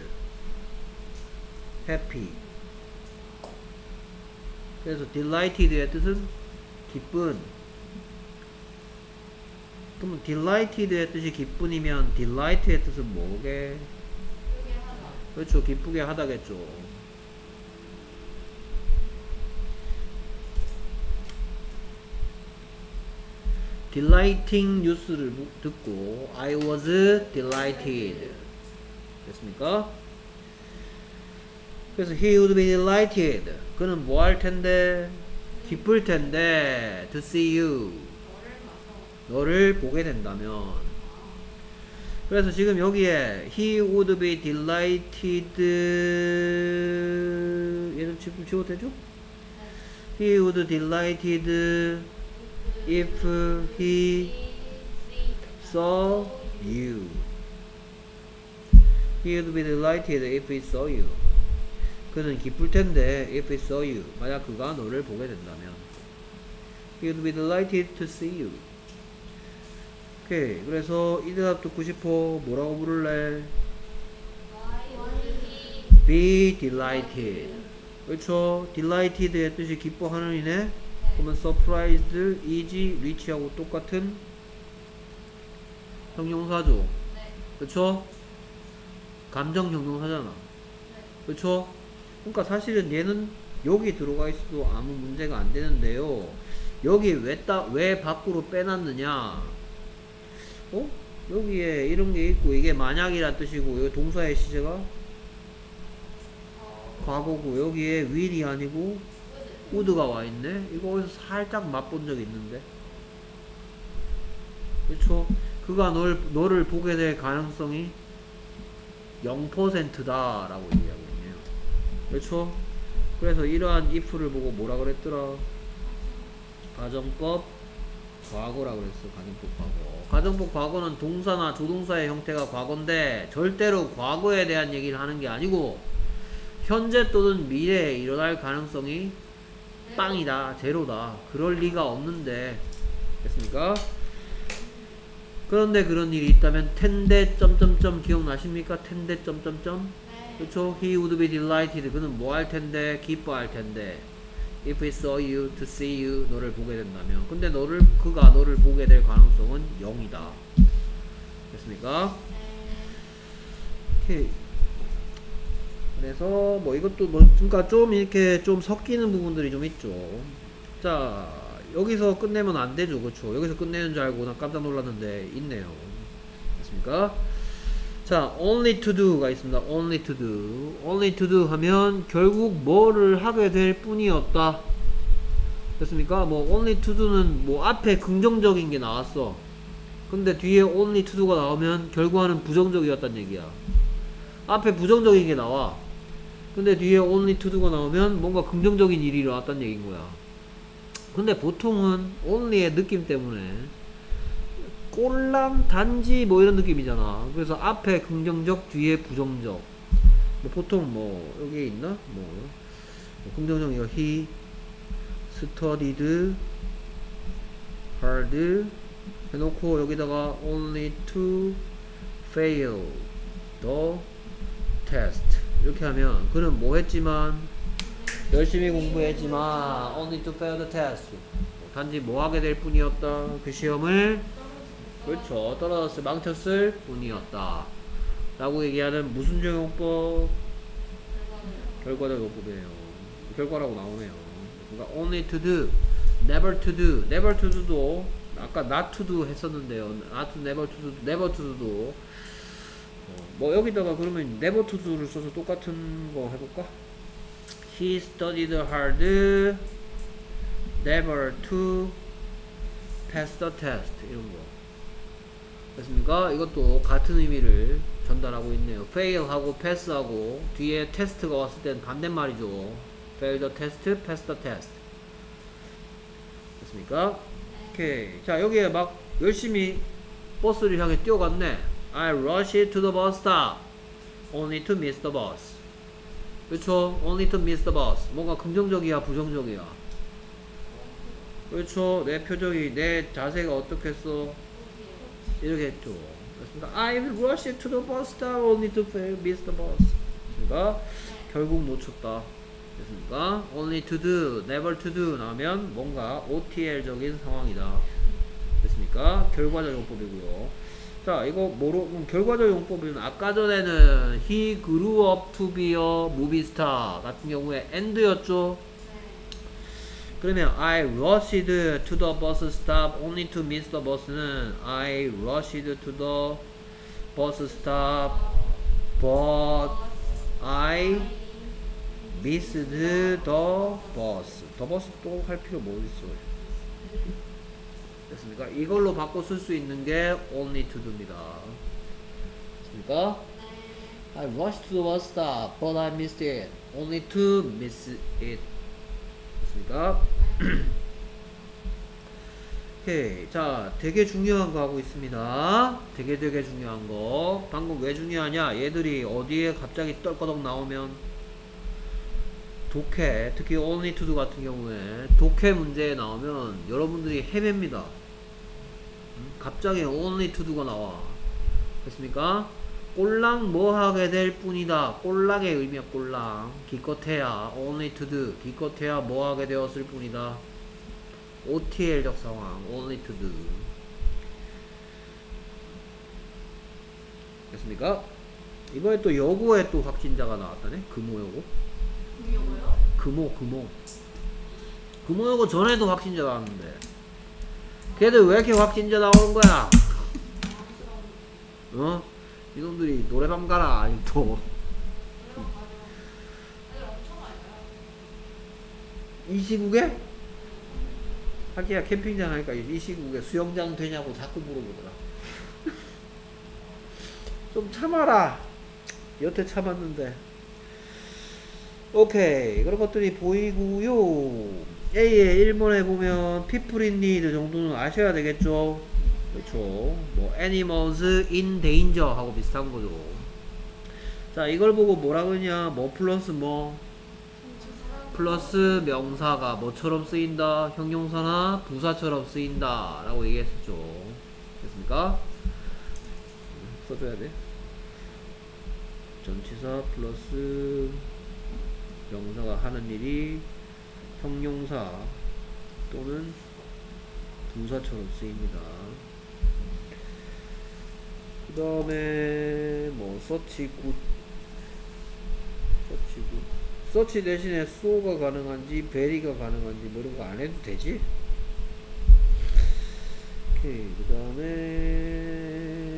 happy. 그래서 delighted의 뜻은 기쁜. 그럼 delighted의 뜻이 기쁜이면 delight의 뜻은 뭐게? 그렇죠. 기쁘게 하다겠죠. delighting 뉴스를 듣고 I was delighted. 됐습니까? 그래서 he would be delighted. 그는 뭐 할 텐데? 기쁠 텐데 to see you. 너를 보게 된다면. 그래서 지금 여기에 he would be delighted 얘는 지금 지워도 되죠? he would be delighted if he saw you. he would be delighted if he saw you. 그는 기쁠 텐데 if he saw you. 만약 그가 너를 보게 된다면 he would be delighted to see you. 오케이. 그래서 이 대답 듣고 싶어. 뭐라고 부를래? be delighted. 그렇죠. delighted의 뜻이 기뻐하는 이네. 그러면 surprised, is, rich하고 똑같은 형용사죠. 그렇죠. 감정 형용사잖아. 그렇죠. 그러니까 사실은 얘는 여기 들어가 있어도 아무 문제가 안 되는데요. 여기 왜, 따, 왜 밖으로 빼놨느냐? 어? 여기에 이런 게 있고 이게 만약이란 뜻이고 여기 동사의 시제가 과거고 여기에 will이 아니고 would가 와 있네. 이거 어디서 살짝 맛본 적 있는데. 그렇죠? 그가 널, 너를 보게 될 가능성이 영 퍼센트다 라고 얘기하고 있네요. 그렇죠? 그래서 이러한 if를 보고 뭐라 그랬더라? 가정법 과거라 그랬어. 가정법 과거. 가정법 과거는 동사나 조동사의 형태가 과거인데 절대로 과거에 대한 얘기를 하는 게 아니고 현재 또는 미래에 일어날 가능성이 빵이다, 제로다. 그럴 리가 없는데. 됐습니까? 그런데 그런 일이 있다면 텐데 점점점 기억나십니까? 텐데 점점점. 그렇죠? He would be delighted. 그는 뭐 할 텐데? 기뻐할 텐데. if he saw you, to see you, 너를 보게 된다면. 근데 너를 그가 너를 보게 될 가능성은 영이다. 됐습니까? 오케이. 그래서 뭐 이것도 뭐 그러니까 좀 이렇게 좀 섞이는 부분들이 좀 있죠. 자, 여기서 끝내면 안 되죠. 그렇죠? 여기서 끝내는 줄 알고 나 깜짝 놀랐는데 있네요. 됐습니까? 자, only to do가 있습니다. only to do. only to do 하면 결국 뭐를 하게 될 뿐이었다. 됐습니까? 뭐 only to do는 뭐 앞에 긍정적인 게 나왔어. 근데 뒤에 only to do가 나오면 결과는 부정적이었단 얘기야. 앞에 부정적인 게 나와. 근데 뒤에 only to do가 나오면 뭔가 긍정적인 일이 일어났단 얘기인 거야. 근데 보통은 only의 느낌 때문에 꼴랑 단지 뭐 이런 느낌이잖아. 그래서 앞에 긍정적 뒤에 부정적. 뭐 보통 뭐 여기에 있나? 뭐, 뭐 긍정적이요. he studied hard 해놓고 여기다가 only to fail the test 이렇게 하면 그는 뭐 했지만 열심히 공부했지만 only to fail the test 단지 뭐 하게 될 뿐이었다. 그 시험을 그렇죠. 떨어졌을 망쳤을 뿐이었다 라고 얘기하는 무슨 적용법? 결과적 용법이에요. 결과라고 나오네요. 그러니까 only to do, never to do, never to do도 아까 not to do 했었는데요. not to, never to do, never to do도 어, 뭐 여기다가 그러면 never to do를 써서 똑같은 거 해볼까? He studied hard, never to pass the test 이런 거 됐습니까? 이것도 같은 의미를 전달하고 있네요. fail 하고 pass 하고 뒤에 테스트가 왔을 땐 반대말이죠. fail the test, pass the test 됐습니까? 오케이. 자, 여기에 막 열심히 버스를 향해 뛰어갔네. I rushed to the bus stop only to miss the bus. 그렇죠? only to miss the bus. 뭔가 긍정적이야 부정적이야? 그렇죠? 내 표정이 내 자세가 어떻겠어? 이렇게 했죠. 그렇습니다. I rushed to the bus stop only to miss the bus. 그러니까 결국 놓쳤다. 됐습니까? only to do, never to do 나오면 뭔가 오티엘적인 상황이다. 됐습니까? 결과적 용법이고요. 자, 이거 뭐로 음, 결과적 용법이면 아까 전에는 he grew up to be a movie star 같은 경우에 and였죠. 그러면 I rushed to the bus stop only to miss the bus는 I rushed to the bus stop but I missed the bus. the bus 또 할 필요 뭐 있어? 됐습니까? 이걸로 바꿔 쓸 수 있는 게 only to do입니다. 됐습니까? I rushed to the bus stop but I missed it. only to miss it. 됐습니까? 오케이. 자, 되게 중요한 거 하고 있습니다. 되게 되게 중요한 거. 방금 왜 중요하냐? 얘들이 어디에 갑자기 떨거덕 나오면 독해, 특히 only to do 같은 경우에 독해 문제에 나오면 여러분들이 헤맵니다. 갑자기 only to do가 나와. 됐습니까? 꼴랑 뭐 하게 될 뿐이다. 꼴랑의 의미야. 꼴랑 기껏해야 only to do 기껏해야 뭐 하게 되었을 뿐이다. 오티엘적 상황 only to do. 됐습니까? 이번에 또 여고에 또 확진자가 나왔다네. 금호여고. 금요고요? 금호 금호 금호여고 전에도 확진자 나왔는데 걔들 왜 이렇게 확진자 나오는 거야? 어? 이놈들이 노래방 가라. 아니 또 이 시국에? 하기야 캠핑장 하니까 이 시국에 수영장 되냐고 자꾸 물어보더라. 좀 참아라. 여태 참았는데. 오케이. 그런 것들이 보이고요. A의 일 번에 보면 people in need 정도는 아셔야 되겠죠. 그렇죠. 뭐 animals in danger 하고 비슷한 거죠. 자, 이걸 보고 뭐라 그러냐? 뭐 플러스 뭐 플러스 명사가 뭐처럼 쓰인다? 형용사나 부사처럼 쓰인다 라고 얘기했었죠. 됐습니까? 써줘야 돼. 전치사 플러스 명사가 하는 일이 형용사 또는 동사처럼 쓰입니다. 그 다음에 뭐 search good, search good, search 대신에 so가 가능한지 very가 가능한지 뭐 이런 거 안 해도 되지? 오케이. 그 다음에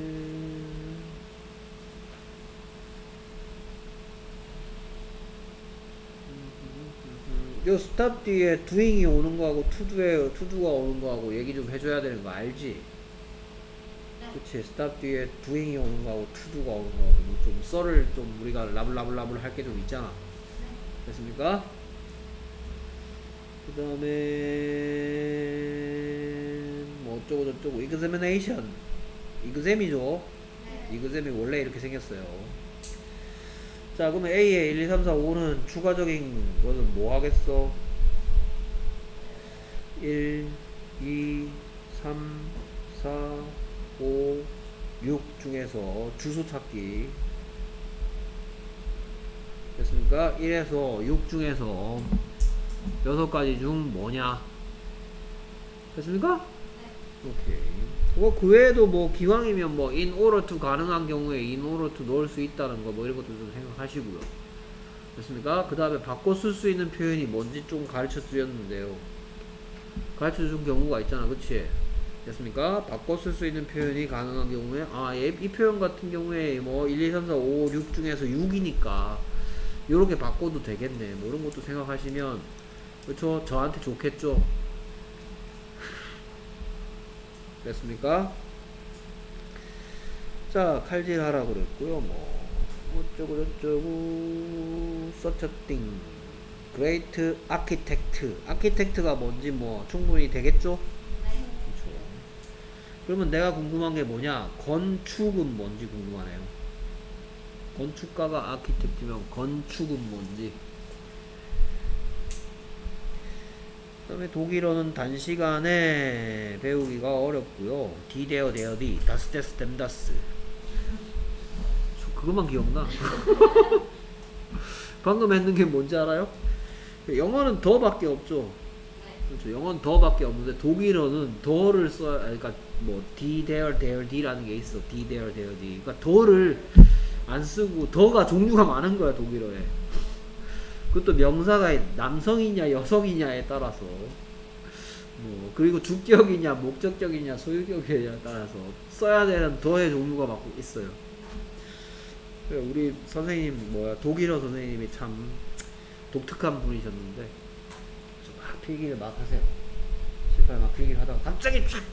요 stop 뒤에 doing이 오는 거하고 to do에 to do가 오는 거하고 얘기 좀 해줘야 되는 거 알지? 네. 그치? stop 뒤에 doing이 오는 거하고 to do가 오는 거하고 좀 썰을 좀 우리가 라블라블라블 할 게 좀 있잖아. 됐습니까? 그 다음에 뭐 어쩌고 저쩌고 examination exam이죠. 네. exam이 원래 이렇게 생겼어요. 자, 그러면 A의 일, 이, 삼, 사, 오는 추가적인 것은 뭐 하겠어? 일, 이, 삼, 사, 오, 육 중에서 주소 찾기. 됐습니까? 일에서 육 중에서 여섯 가지 중 뭐냐? 됐습니까? 오케이. 뭐, 그 외에도 뭐, 기왕이면 뭐, in order to 가능한 경우에 in order to 넣을 수 있다는 거, 뭐, 이런 것도 좀 생각하시고요. 됐습니까? 그 다음에 바꿔 쓸 수 있는 표현이 뭔지 좀 가르쳐 드렸는데요. 가르쳐 준 경우가 있잖아. 그치? 됐습니까? 바꿔 쓸 수 있는 표현이 가능한 경우에, 아, 이, 이 표현 같은 경우에 뭐, 일, 이, 삼, 사, 오, 육 중에서 육이니까, 요렇게 바꿔도 되겠네. 뭐, 이런 것도 생각하시면, 그쵸? 저한테 좋겠죠? 됐습니까? 자, 칼질 하라고 그랬고요. 뭐 어쩌고 저쩌고 such a thing, great architect. architect가 뭔지 뭐 충분히 되겠죠? 그렇죠. 그러면 내가 궁금한 게 뭐냐? 건축은 뭔지 궁금하네요. 건축가가 architect면 건축은 뭔지. 그 다음에 독일어는 단시간에 배우기가 어렵고요. 디 데어 데어 디 다스 데스 댐 다스. 저 그것만 기억나. 방금 했는 게 뭔지 알아요? 영어는 더밖에 없죠. 그렇죠. 영어는 더밖에 없는데 독일어는 더를 써야, 그러니까 뭐 디 데어 데어 디라는 게 있어. 디 데어 데어 디. 그러니까 더를 안 쓰고 더가 종류가 많은 거야 독일어에. 그것도 명사가 남성이냐 여성이냐에 따라서 뭐 그리고 주격이냐 목적격이냐 소유격이냐에 따라서 써야 되는 더의 종류가 막 있어요. 우리 선생님 뭐야 독일어 선생님이 참 독특한 분이셨는데 막 필기를 막 하세요. 실패 막 필기를 하다가 갑자기 팍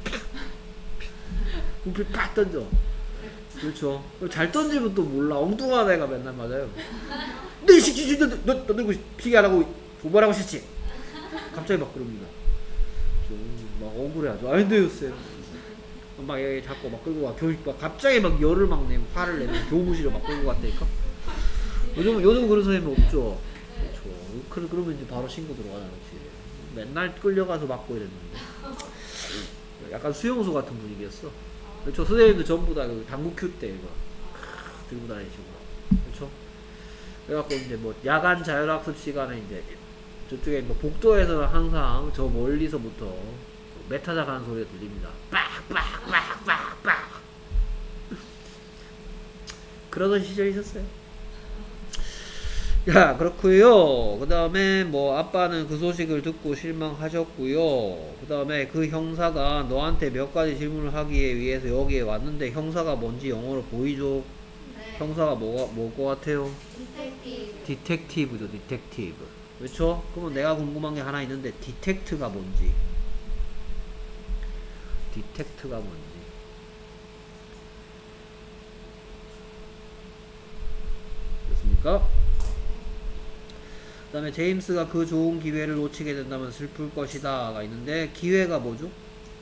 분필 팍 던져. 그렇죠. 잘 던지면 또 몰라. 엉뚱한 애가 맨날 맞아요. 너 이 새끼 너, 너, 너, 너 피기 안 하고 도발하고 싶지? 갑자기 막 그럽니다. 좀 막 억울해하죠. 아닌데요 쌤. 막 얘 자꾸 막 끌고 가. 교육 막 갑자기 막 열을 막 내면 화를 내면 교무실에 막 끌고 갔다니까. 요즘 요즘 그런 선생님 없죠. 그렇죠. 그러면 이제 바로 신고 들어가잖아. 그렇지. 맨날 끌려가서 맞고 이랬는데. 약간 수용소 같은 분위기였어. 그렇죠. 선생님도 전부 다 그 당구 큐 때 이거 들고 다니시고. 그렇죠. 그래갖고 이제 뭐 야간 자율학습 시간에 이제 저쪽에 뭐 복도에서는 항상 저 멀리서부터 메타자 가는 소리가 들립니다. 빡빡빡빡빡. 그러던 시절이 있었어요. 야, 그렇고요. 그 다음에 뭐 아빠는 그 소식을 듣고 실망하셨고요. 그 다음에 그 형사가 너한테 몇 가지 질문을 하기 위해서 여기에 왔는데 형사가 뭔지 영어로 보이죠? 네. 형사가 뭐가 뭘 것 같아요? 디텍티브. 디텍티브죠, 디텍티브. 그렇죠? 그러면 내가 궁금한 게 하나 있는데 디텍트가 뭔지. 디텍트가 뭔지. 됐습니까? 그 다음에 제임스가 그 좋은 기회를 놓치게 된다면 슬플 것이다 가 있는데 기회가 뭐죠?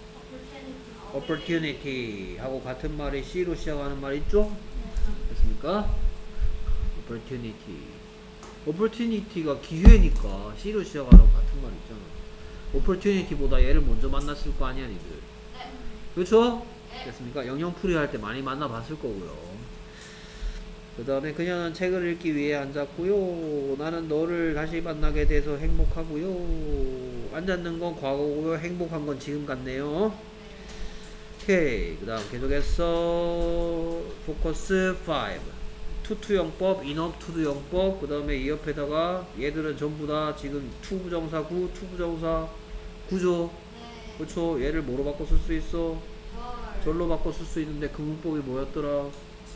opportunity 하고 같은 말이 C로 시작하는 말 있죠? 됐습니까? opportunity. opportunity가 기회니까 C로 시작하는 같은 말 있잖아. opportunity보다 얘를 먼저 만났을 거 아니야 니들. 그렇죠? 됐습니까? 영영풀이 할 때 많이 만나봤을 거고요. 그 다음에 그녀는 책을 읽기 위해 앉았고요. 나는 너를 다시 만나게 돼서 행복하고요. 앉았는 건 과거고요. 행복한 건 지금 같네요. 오케이. 그 다음 계속해서 포커스 오. 투투용법, enough to도용법. 그 다음에 이 옆에다가 얘들은 전부 다 지금 to 부정사 구, to 부정사 구죠. 네. 그렇죠. 얘를 뭐로 바꿔 쓸 수 있어? 절. 절로 바꿔 쓸 수 있는데 그 문법이 뭐였더라?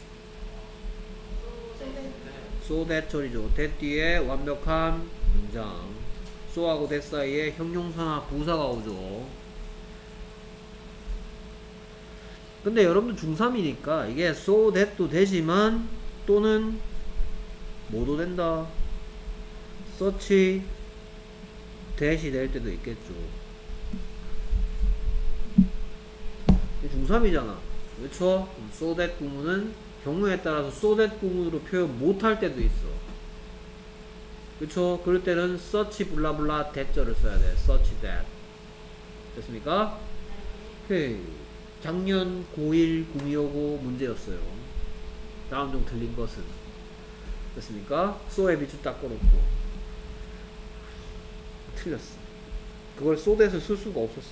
so that 절이죠. that 뒤에 완벽한 문장. so하고 that 사이에 형용사나 부사가 오죠. 근데 여러분들 중삼이니까 이게 so that도 되지만 또는 뭐도 된다. such that이 될 때도 있겠죠. 중삼이잖아. 그렇죠? so that 구문은 경우에 따라서 so that 구문으로 표현 못할 때도 있어. 그쵸? 그럴 때는 such 블라블라 that절을 써야 돼. such that. 됐습니까? 오케이. 작년 고일 구미호고 문제였어요. 다음 중 틀린 것은? 됐습니까? so에 비추 딱 꺼놓고 틀렸어. 그걸 so that을 쓸 수가 없었어.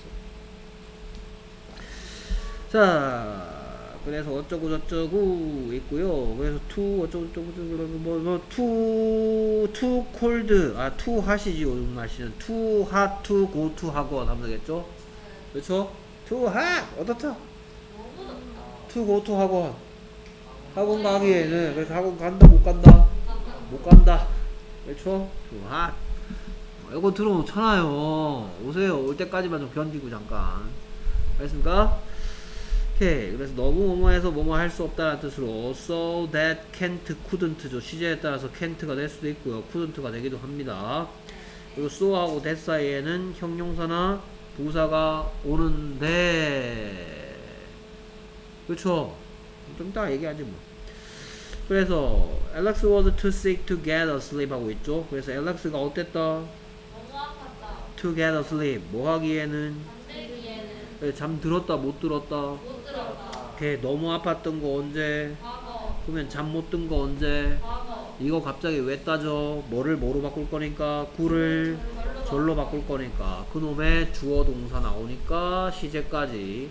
자, 그래서 어쩌고 저쩌고 있고요. 그래서 to 어쩌고 저쩌고 뭐, 뭐 to to cold 아 to hot이지 요즘 날씨는 to hot to go to 학원 하면 되겠죠? 그렇죠? to hot 어떻다? to go to 학원 학원 가기에는 그래서 학원 간다 못 간다 못 간다 그렇죠? to hot 이거 들어놓잖아요. 오세요. 올 때까지만 좀 견디고 잠깐. 알겠습니까? 오케이. 그래서 너무 뭐뭐해서 뭐뭐 할 수 없다는 뜻으로 so that can't, couldn't죠. 시제에 따라서 can't가 될 수도 있고요. couldn't가 되기도 합니다. 그리고 so하고 that 사이에는 형용사나 부사가 오는데 그렇죠. 좀 이따 얘기하지 뭐. 그래서 Alex was too sick to get asleep 하고 있죠. 그래서 Alex가 어땠다? 너무 아팠다. to get asleep 뭐 하기에는 잠들기에는 잠 들었다 못 들었다? 못 들었다. 걔 너무 아팠던 거 언제? 과거. 그러면 잠 못 든 거 언제? 과거. 이거 갑자기 왜 따져? 뭐를 뭐로 바꿀 거니까? 구를 절로 바꿀 거니까 그놈의 주어 동사 나오니까 시제까지.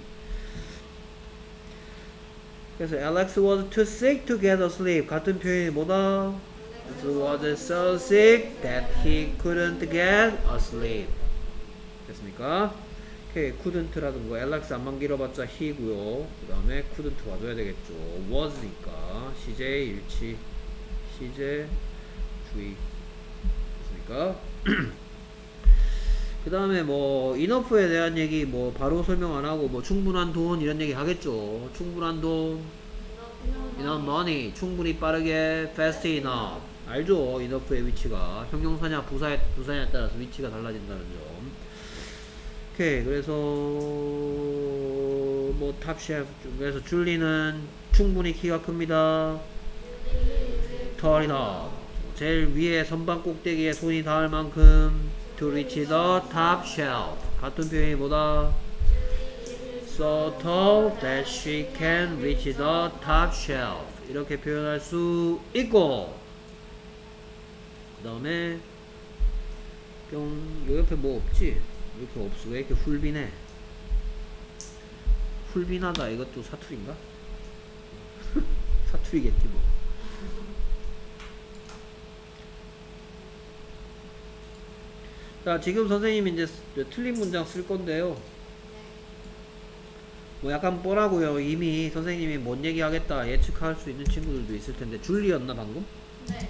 그래서 Alex was too sick to get asleep 같은 표현이 뭐다? He was so sick that he couldn't get asleep. 됐습니까? 오케이. couldn't라든가 Alex 안만 길어봤자 he고요. 그 다음에 couldn't 와줘야 되겠죠. was니까 시제 일치 시제 주의. 됐습니까? 그 다음에 뭐 enough에 대한 얘기 뭐 바로 설명 안하고 뭐 충분한 돈 이런 얘기 하겠죠. 충분한 돈 enough money 충분히 빠르게 fast enough 알죠? enough의 위치가 형용사냐 부사, 부사냐에 따라서 위치가 달라진다는 점. 오케이. 그래서 뭐 탑셰프 그래서 줄리는 충분히 키가 큽니다. tall enough 제일 위에 선반 꼭대기에 손이 닿을 만큼 to reach the top shelf 같은 표현이 뭐다? so tall that she can reach the top shelf 이렇게 표현할 수 있고 그 다음에 뿅 요 옆에 뭐 없지? 이렇게 없어. 왜 이렇게 훌빈해? 훌빈하다 이것도 사투리인가? 사투리겠지 뭐. 자, 지금 선생님이 이제 틀린 문장 쓸 건데요. 뭐 약간 뻔하고요. 이미 선생님이 뭔 얘기 하겠다 예측할 수 있는 친구들도 있을 텐데. 줄리였나 방금? 네.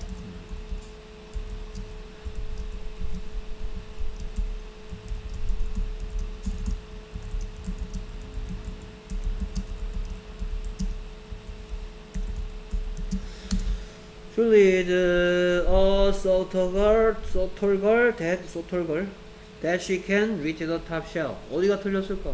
Julie is a so tall girl, so tall girl, that so tall girl, that she can reach the top shelf. 어디가 틀렸을까?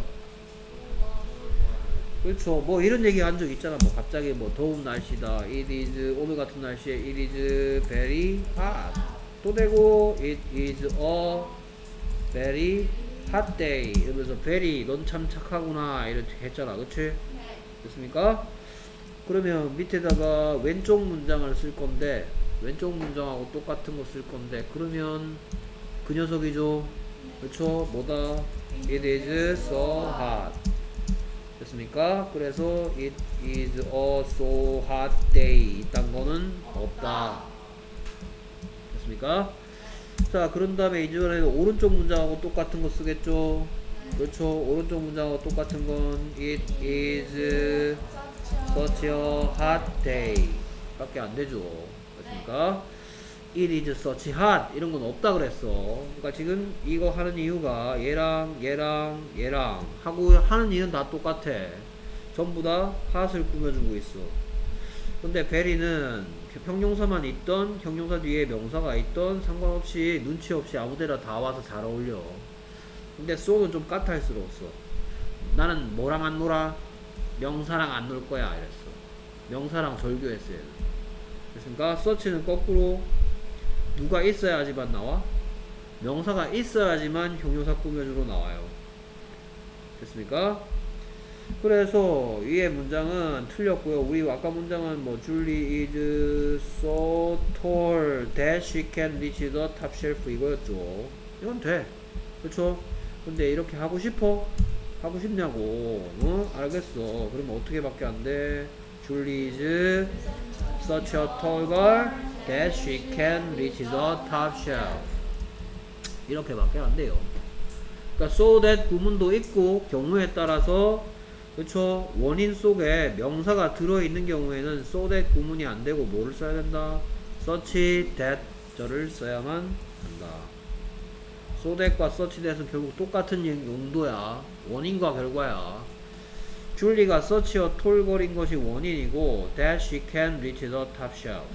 그렇죠. 뭐 이런 얘기 한 적 있잖아. 뭐 갑자기 뭐 더운 날씨다. It is 오늘 같은 날씨에 it is very hot. 또 되고 it is a very hot day. 이러면서 very 넌 참 착하구나 이렇게 했잖아. 그치? 네. 됐습니까? 그러면 밑에다가 왼쪽 문장을 쓸 건데 왼쪽 문장하고 똑같은 거 쓸 건데 그러면 그 녀석이죠. 그렇죠? 뭐다? It is so hot. 됐습니까? 그래서 it is a so hot day. 이딴 거는 없다. 됐습니까? 자, 그런 다음에 이전에 오른쪽 문장하고 똑같은 거 쓰겠죠? 그렇죠? 오른쪽 문장하고 똑같은 건 it is such a hot day 밖에 안 되죠. 됐습니까? It is such hot 이런 건 없다 그랬어. 그러니까 지금 이거 하는 이유가 얘랑 얘랑 얘랑 하고 하는 일은 다 똑같아. 전부 다 hot을 꾸며주고 있어. 근데 베리는 형용사만 있던 형용사 뒤에 명사가 있던 상관없이 눈치 없이 아무데나 다 와서 잘 어울려. 근데 so는 좀 까탈스러웠어. 나는 뭐랑 안 놀아? 명사랑 안 놀 거야 이랬어. 명사랑 절교했어요. 됐습니까? such는 거꾸로 누가 있어야지만 나와? 명사가 있어야지만 형용사 꾸며주로 나와요. 됐습니까? 그래서 위의 문장은 틀렸고요. 우리 아까 문장은 뭐 Julie is so tall that she can reach the top shelf 이거였죠. 이건 돼. 그렇죠? 근데 이렇게 하고 싶어? 하고 싶냐고. 어? 알겠어. 그러면 어떻게 밖에 안 돼? Julie is such a tall girl that she can reach the top shelf. 이렇게 밖에 안 돼요. 그러니까 so that 구문도 있고 경우에 따라서 그쵸? 원인 속에 명사가 들어있는 경우에는 so that 구문이 안 되고 뭐를 써야 된다? such that 절을 써야만 한다. so that과 such that은 결국 똑같은 용도야. 원인과 결과야. 줄리가 such a tall girl인 것이 원인이고 that she can reach the top shelf.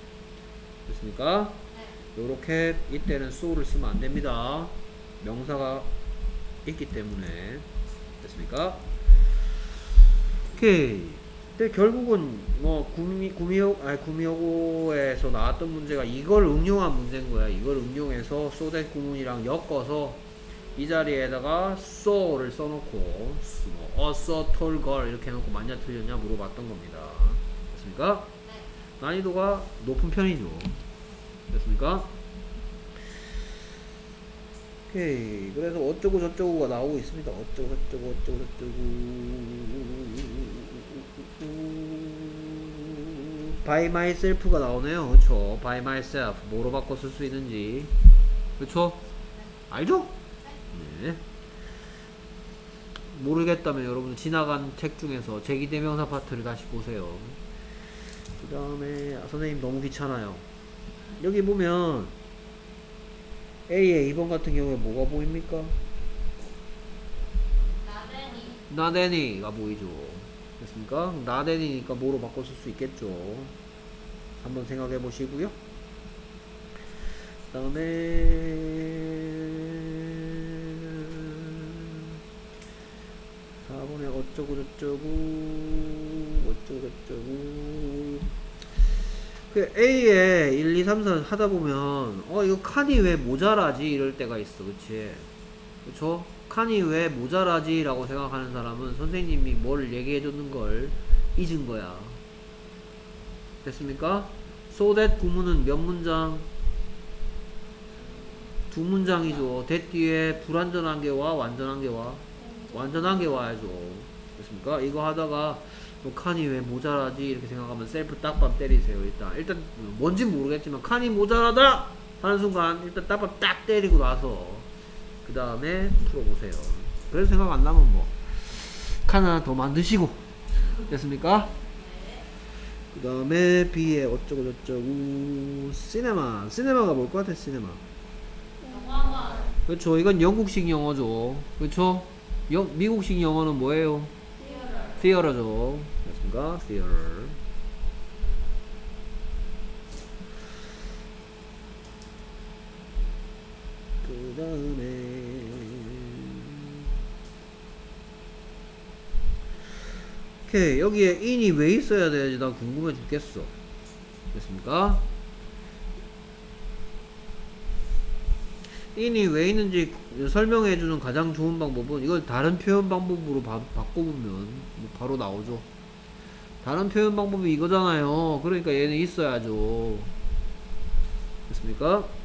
됐습니까? 요렇게 이때는 so를 쓰면 안 됩니다. 명사가 있기 때문에. 됐습니까? 오케이. 근데 결국은 뭐 구미 구미호 아니 구미호고에서 나왔던 문제가 이걸 응용한 문제인 거야. 이걸 응용해서 so that 구문이랑 엮어서 이 자리에다가 so를 써놓고 뭐 a so tall girl 이렇게 해놓고 맞냐 틀렸냐 물어봤던 겁니다. 됐습니까? 난이도가 높은 편이죠. 됐습니까? 오케이. 그래서 어쩌고 저쩌고가 나오고 있습니다. 어쩌고 저쩌고 어쩌고 저쩌고 by myself가 나오네요. 그쵸? by myself 뭐로 바꿔 쓸 수 있는지. 그쵸? 알죠? 네. 모르겠다면 여러분 지나간 책 중에서 제기대명사 파트를 다시 보세요. 그 다음에 아, 선생님 너무 귀찮아요. 여기 보면 A의 이 번 같은 경우에 뭐가 보입니까? 나대니. 나대니가 보이죠. 됐습니까? 나대니니까 뭐로 바꿔 쓸 수 있겠죠. 한번 생각해 보시고요. 그 다음에 사 번에 어쩌고 저쩌고 어쩌고 저쩌고 그 A에 일, 이, 삼, 사 하다 보면 어 이거 칸이 왜 모자라지 이럴 때가 있어. 그치? 그쵸? 칸이 왜 모자라지 라고 생각하는 사람은 선생님이 뭘 얘기해 줬는 걸 잊은 거야. 됐습니까? so that 구문은 몇 문장? 두 문장이죠. that 뒤에 불완전한 게 와 완전한 게 와? 완전한 게 와야죠. 됐습니까? 이거 하다가 뭐 칸이 왜 모자라지 이렇게 생각하면 셀프 딱밤 때리세요. 일단 일단 뭔진 모르겠지만 칸이 모자라다 하는 순간 일단 딱밤 딱 때리고 나서 그 다음에 풀어보세요. 그래서 생각 안 나면 뭐 칸 하나 더 만드시고. 됐습니까? 그 다음에 B에 어쩌고 저쩌고 시네마. 시네마가 뭘 것 같아? 시네마. 영화관. 그렇죠. 이건 영국식 영어죠. 그렇죠. 영, 미국식 영어는 뭐예요? theater죠. 됐습니까? theater. 그 다음에 오케이. 여기에 in이 왜 있어야 되는지 난 궁금해 죽겠어. 됐습니까? in이 왜 있는지 설명해주는 가장 좋은 방법은 이걸 다른 표현 방법으로 바, 바꿔보면 뭐 바로 나오죠. 다른 표현 방법이 이거잖아요. 그러니까 얘는 있어야죠. 됐습니까?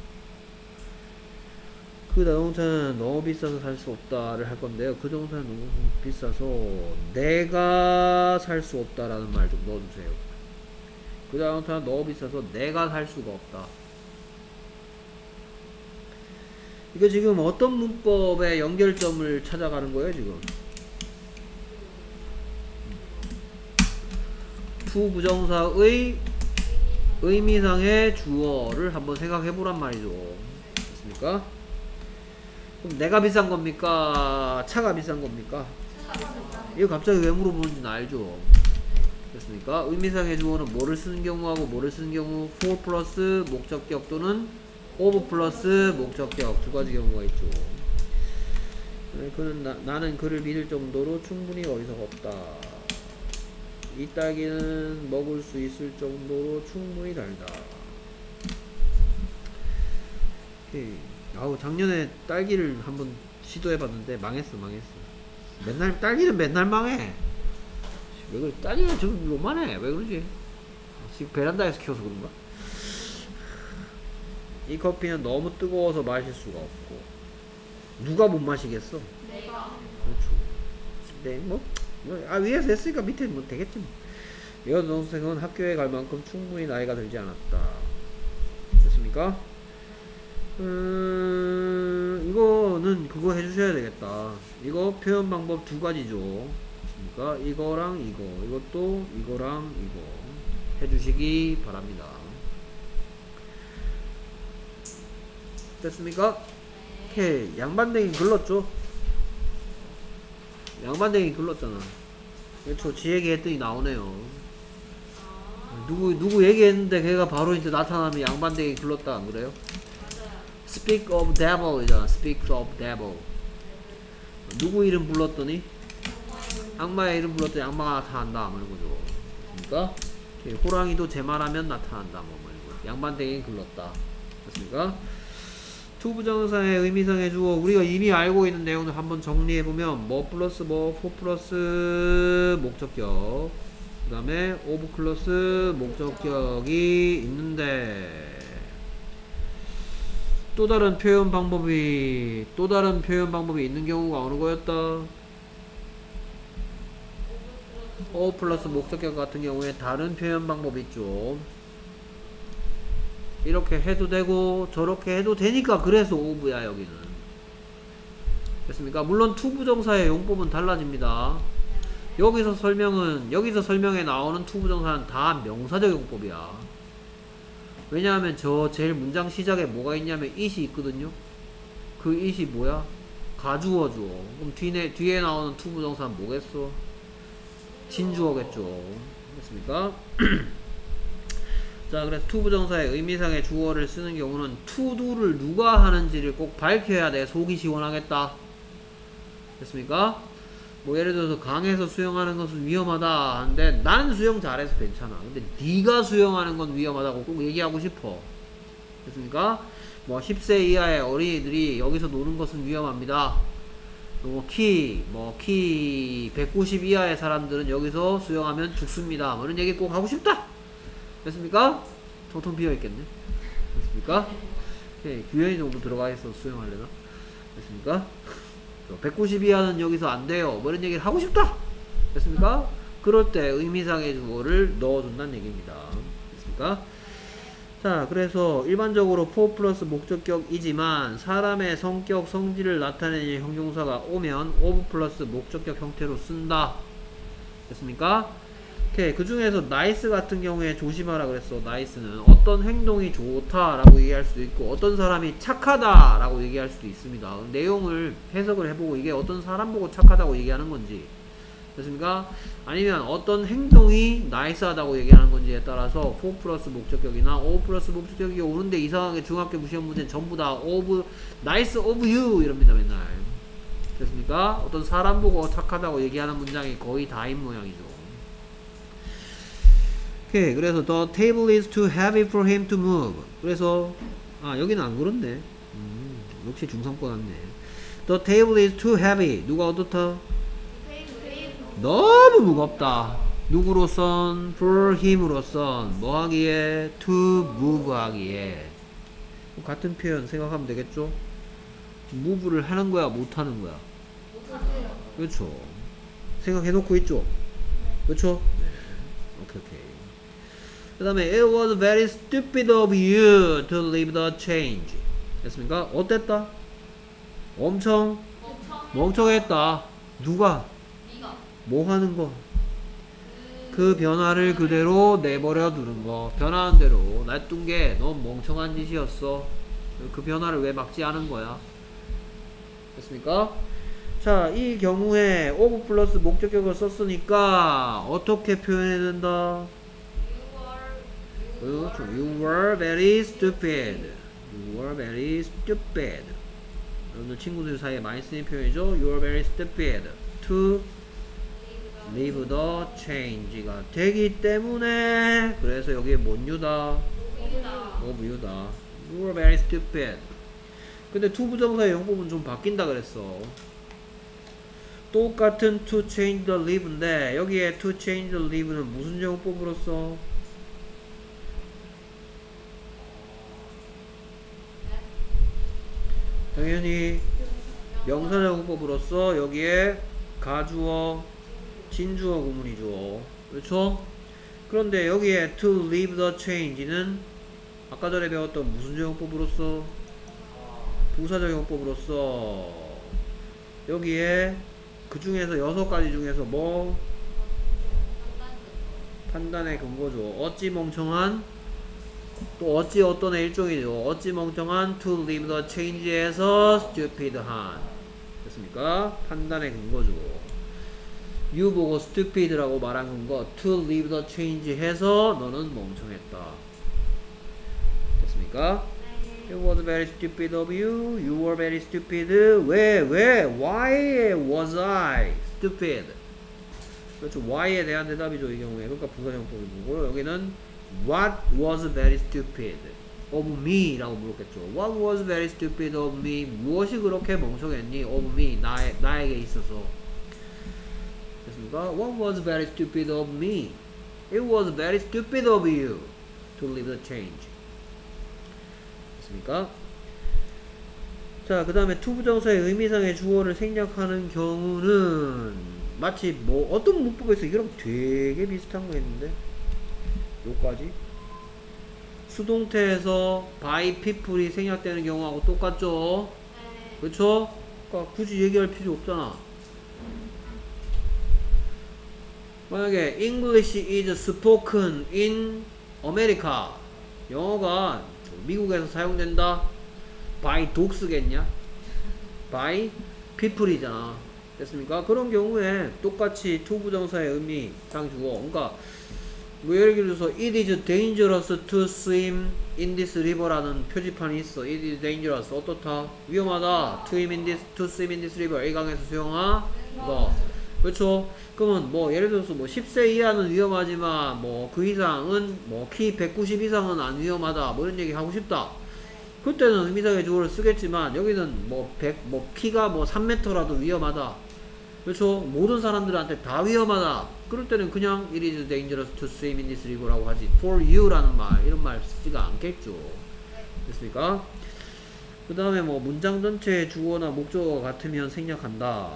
그 자동차는 너무 비싸서 살 수 없다를 할 건데요. 그 자동차는 너무 비싸서 내가 살 수 없다라는 말 좀 넣어주세요. 그 자동차는 너무 비싸서 내가 살 수가 없다. 이거 지금 어떤 문법의 연결점을 찾아가는 거예요, 지금? to 부정사의 의미상의 주어를 한번 생각해 보란 말이죠. 됐습니까? 그럼 내가 비싼 겁니까? 차가 비싼 겁니까? 이거 갑자기 왜 물어보는지는 알죠? 됐습니까? 의미상의 주어는 뭐를 쓰는 경우하고 뭐를 쓰는 경우 for 플러스 목적격 또는 of 플러스 목적격 두 가지 경우가 있죠. 그는 나, 나는 그를 믿을 정도로 충분히 어리석어 없다. 이 딸기는 먹을 수 있을 정도로 충분히 달다. 오케이. 아우 작년에 딸기를 한번 시도해봤는데 망했어 망했어. 맨날 딸기는 맨날 망해. 왜 그래? 딸기가 좀 요만해. 왜 그러지? 지금 베란다에서 키워서 그런가? 이 커피는 너무 뜨거워서 마실 수가 없고. 누가 못 마시겠어? 내가. 그렇죠. 네, 뭐, 뭐, 아, 위에서 했으니까 밑에 뭐 되겠지 뭐. 이 여동생은 학교에 갈 만큼 충분히 나이가 들지 않았다. 됐습니까? 음, 이거는 그거 해주셔야 되겠다. 이거 표현 방법 두 가지죠. 됐습니까? 이거랑 이거, 이것도 이거랑 이거 해주시기 바랍니다. 됐습니까? 오케이. 양반댕이 글렀죠? 양반댕이 글렀잖아. 그렇죠. 지 얘기했더니 나오네요. 누구 누구 얘기했는데 걔가 바로 이제 나타나면 양반댕이 글렀다 안 그래요? Speak of devil 이잖아. Speak of devil. 누구 이름 불렀더니 악마의 이름 불렀더니 악마가 나타난다 뭐 이런 거죠. 됐습니까? 오케이. 호랑이도 제 말하면 나타난다 뭐 이런 거. 양반댕이 글렀다. 됐습니까? to 부정사의 의미상의 주어 우리가 이미 알고 있는 내용을 한번 정리해보면 뭐 플러스 뭐 for 플러스 목적격 그 다음에 of 플러스 목적격이 있는데 또 다른 표현 방법이 또 다른 표현 방법이 있는 경우가 어느 거였다? of 플러스 목적격 같은 경우에 다른 표현 방법이 있죠. 이렇게 해도 되고 저렇게 해도 되니까 그래서 of야 여기는. 됐습니까? 물론 to 부정사의 용법은 달라집니다. 여기서 설명은 여기서 설명에 나오는 to 부정사는 다 명사적 용법이야. 왜냐하면 저 제일 문장 시작에 뭐가 있냐면 it이 있거든요. 그 it이 뭐야? 가주어죠. 그럼 뒤에, 뒤에 나오는 to 부정사는 뭐겠어? 진주어겠죠. 됐습니까? 자, 그래서 to 부정사의 의미상의 주어를 쓰는 경우는 to do를 누가 하는지를 꼭 밝혀야 돼. 속이 시원하겠다. 됐습니까? 뭐 예를 들어서 강에서 수영하는 것은 위험하다 하는데 나는 수영 잘해서 괜찮아. 근데 네가 수영하는 건 위험하다고 꼭 얘기하고 싶어. 됐습니까? 뭐 십 세 이하의 어린이들이 여기서 노는 것은 위험합니다. 뭐 키, 뭐 키 백구십 이하의 사람들은 여기서 수영하면 죽습니다. 뭐 이런 얘기 꼭 하고 싶다. 됐습니까? 텅텅 비어있겠네. 됐습니까? 오케이. 규현이 정도 들어가 있어 수영하려나? 됐습니까? 백구십 이하는 여기서 안 돼요. 뭐 이런 얘기를 하고 싶다! 됐습니까? 그럴 때 의미상의 주어를 넣어준다는 얘기입니다. 됐습니까? 자, 그래서 일반적으로 for 플러스 목적격이지만 사람의 성격, 성질을 나타내는 형용사가 오면 of 플러스 목적격 형태로 쓴다. 됐습니까? 오케이. 그 중에서 nice 같은 경우에 조심하라 그랬어. nice는 어떤 행동이 좋다라고 얘기할 수도 있고 어떤 사람이 착하다라고 얘기할 수도 있습니다. 내용을 해석을 해보고 이게 어떤 사람 보고 착하다고 얘기하는 건지 됐습니까? 아니면 어떤 행동이 nice하다고 얘기하는 건지에 따라서 for 플러스 목적격이나 of 플러스 목적격이 오는데 이상하게 중학교 시험 문제는 전부 다 of nice of you 이럽니다. 맨날. 됐습니까? 어떤 사람 보고 착하다고 얘기하는 문장이 거의 다인 모양이죠. 오케이. 그래서 the table is too heavy for him to move. 그래서 아 여기는 안 그렇네. 음, 역시 중상권 같네. The table is too heavy. 누가 어떻다? 너무 무겁다. 누구로선? for him으로선 뭐 하기에? to move 하기에. 같은 표현 생각하면 되겠죠? move를 하는 거야, 못 하는 거야? 못하네요. 그렇죠. 생각해 놓고 있죠? 그렇죠? 네. 오케이, 오케이. 그 다음에 it was very stupid of you to leave the change. 됐습니까? 어땠다? 엄청 멍청. 멍청했다. 누가? 네가. 뭐 하는 거? 그 변화를 그대로 내버려 두는 거. 변화한 대로 놔둔 게 너무 멍청한 짓이었어. 그 변화를 왜 막지 않은 거야? 됐습니까? 자, 이 경우에 of 플러스 목적격을 썼으니까 어떻게 표현해야 된다? 그렇죠. You were very stupid. You were very stupid. 여러분들 친구들 사이에 많이 쓰는 표현이죠. You were very stupid. To leave the change가 되기 때문에 그래서 여기에 뭔 유다? of 유다. You were very stupid. 근데 to 부정사의 용법은 좀 바뀐다 그랬어. 똑같은 to change the leave인데 여기에 to change the leave는 무슨 용법으로 써? 당연히 명사적용법으로서 여기에 가주어, 진주어 구문이죠. 그렇죠? 그런데 여기에 to leave the change는 아까 전에 배웠던 무슨 적용법으로서? 부사적용법으로서 여기에 그 중에서 여섯 가지 중에서 뭐? 판단의 근거죠. 어찌 멍청한? 또 어찌 어떤 애 일종이죠. 어찌 멍청한 to leave the change에서 stupid한. 됐습니까? 판단의 근거죠. you 보고 stupid라고 말한 근거 to leave the change 해서 너는 멍청했다. 됐습니까? It was very stupid of you. You were very stupid. 왜? 왜? Why was I stupid? 그렇죠. Why에 대한 대답이죠. 이 경우에. 그러니까 부사정법이고 여기는 What was very stupid of me? 라고 물었겠죠. What was very stupid of me? 무엇이 그렇게 멍청했니? of me. 나에, 나에게 있어서. 됐습니까? What was very stupid of me? It was very stupid of you to leave the change. 됐습니까? 자, 그 다음에 to 부정사의 의미상의 주어를 생략하는 경우는 마치 뭐 어떤 문법에서 이거랑 되게 비슷한 거 했는데 요까지 수동태에서 by people이 생략되는 경우하고 똑같죠? 그렇죠? 그러니까 굳이 얘기할 필요 없잖아. 만약에 English is spoken in America 영어가 미국에서 사용된다 by dogs겠냐? by people이잖아. 됐습니까? 그런 경우에 똑같이 to 부정사의 의미상 주어 그러니까 뭐 예를 들어서 it is dangerous to swim in this river라는 표지판이 있어. it is dangerous 어떻다? 위험하다. to swim in this, to swim in this river 이 강에서 수영하 너 그렇죠? 그러면 뭐 예를 들어서 뭐 십 세 이하는 위험하지만 뭐 그 이상은 뭐 키 백구십 이상은 안 위험하다 뭐 이런 얘기 하고 싶다. 그때는 의미상의 주어를 쓰겠지만 여기는 뭐 백 뭐 키가 뭐 삼 미터라도 위험하다. 그렇죠? 모든 사람들한테 다 위험하다. 그럴 때는 그냥 it is dangerous to swim in this river라고 하지 for you 라는 말 이런 말 쓰지가 않겠죠. 됐습니까? 그 다음에 뭐 문장 전체의 주어나 목적어가 같으면 생략한다.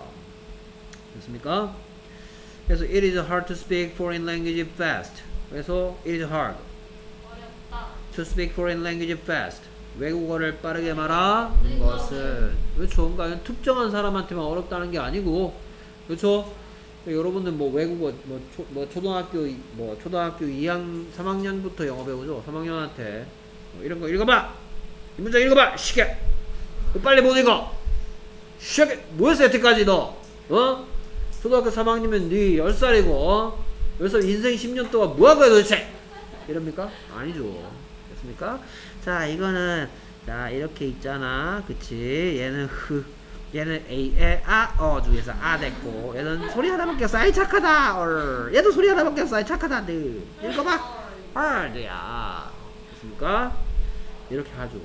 됐습니까? 그래서 it is hard to speak foreign language fast. 그래서 it is hard 어렵다. to speak foreign language fast. 외국어를 빠르게 말하는 것은 그렇죠. 그러니까 특정한 사람한테만 어렵다는 게 아니고 그렇죠. 여러분들 뭐 외국어 뭐, 초, 뭐 초등학교 뭐 초등학교 이 학년 삼 학년부터 영어 배우죠. 삼 학년한테 뭐 이런 거 읽어봐. 이 문장 읽어봐. 시계. 빨리 못 읽어. 시계. 뭐였어 여태까지 너? 어? 초등학교 삼 학년이면 네 열 살이고 어? 열 살 인생 십 년 동안 뭐 한 거야 도대체? 이럽니까? 아니죠. 됐습니까? 자 이거는 자 이렇게 있잖아. 그치? 얘는 흐 얘는 A, 에, 아, 어 중에서 아 됐고 얘는 소리 하나밖에 없어. 아이 착하다. 얼. 얘도 소리 하나밖에 없어. 아이 착하다. 네. 읽어봐. 헐야. 됐습니까? 이렇게 하죠.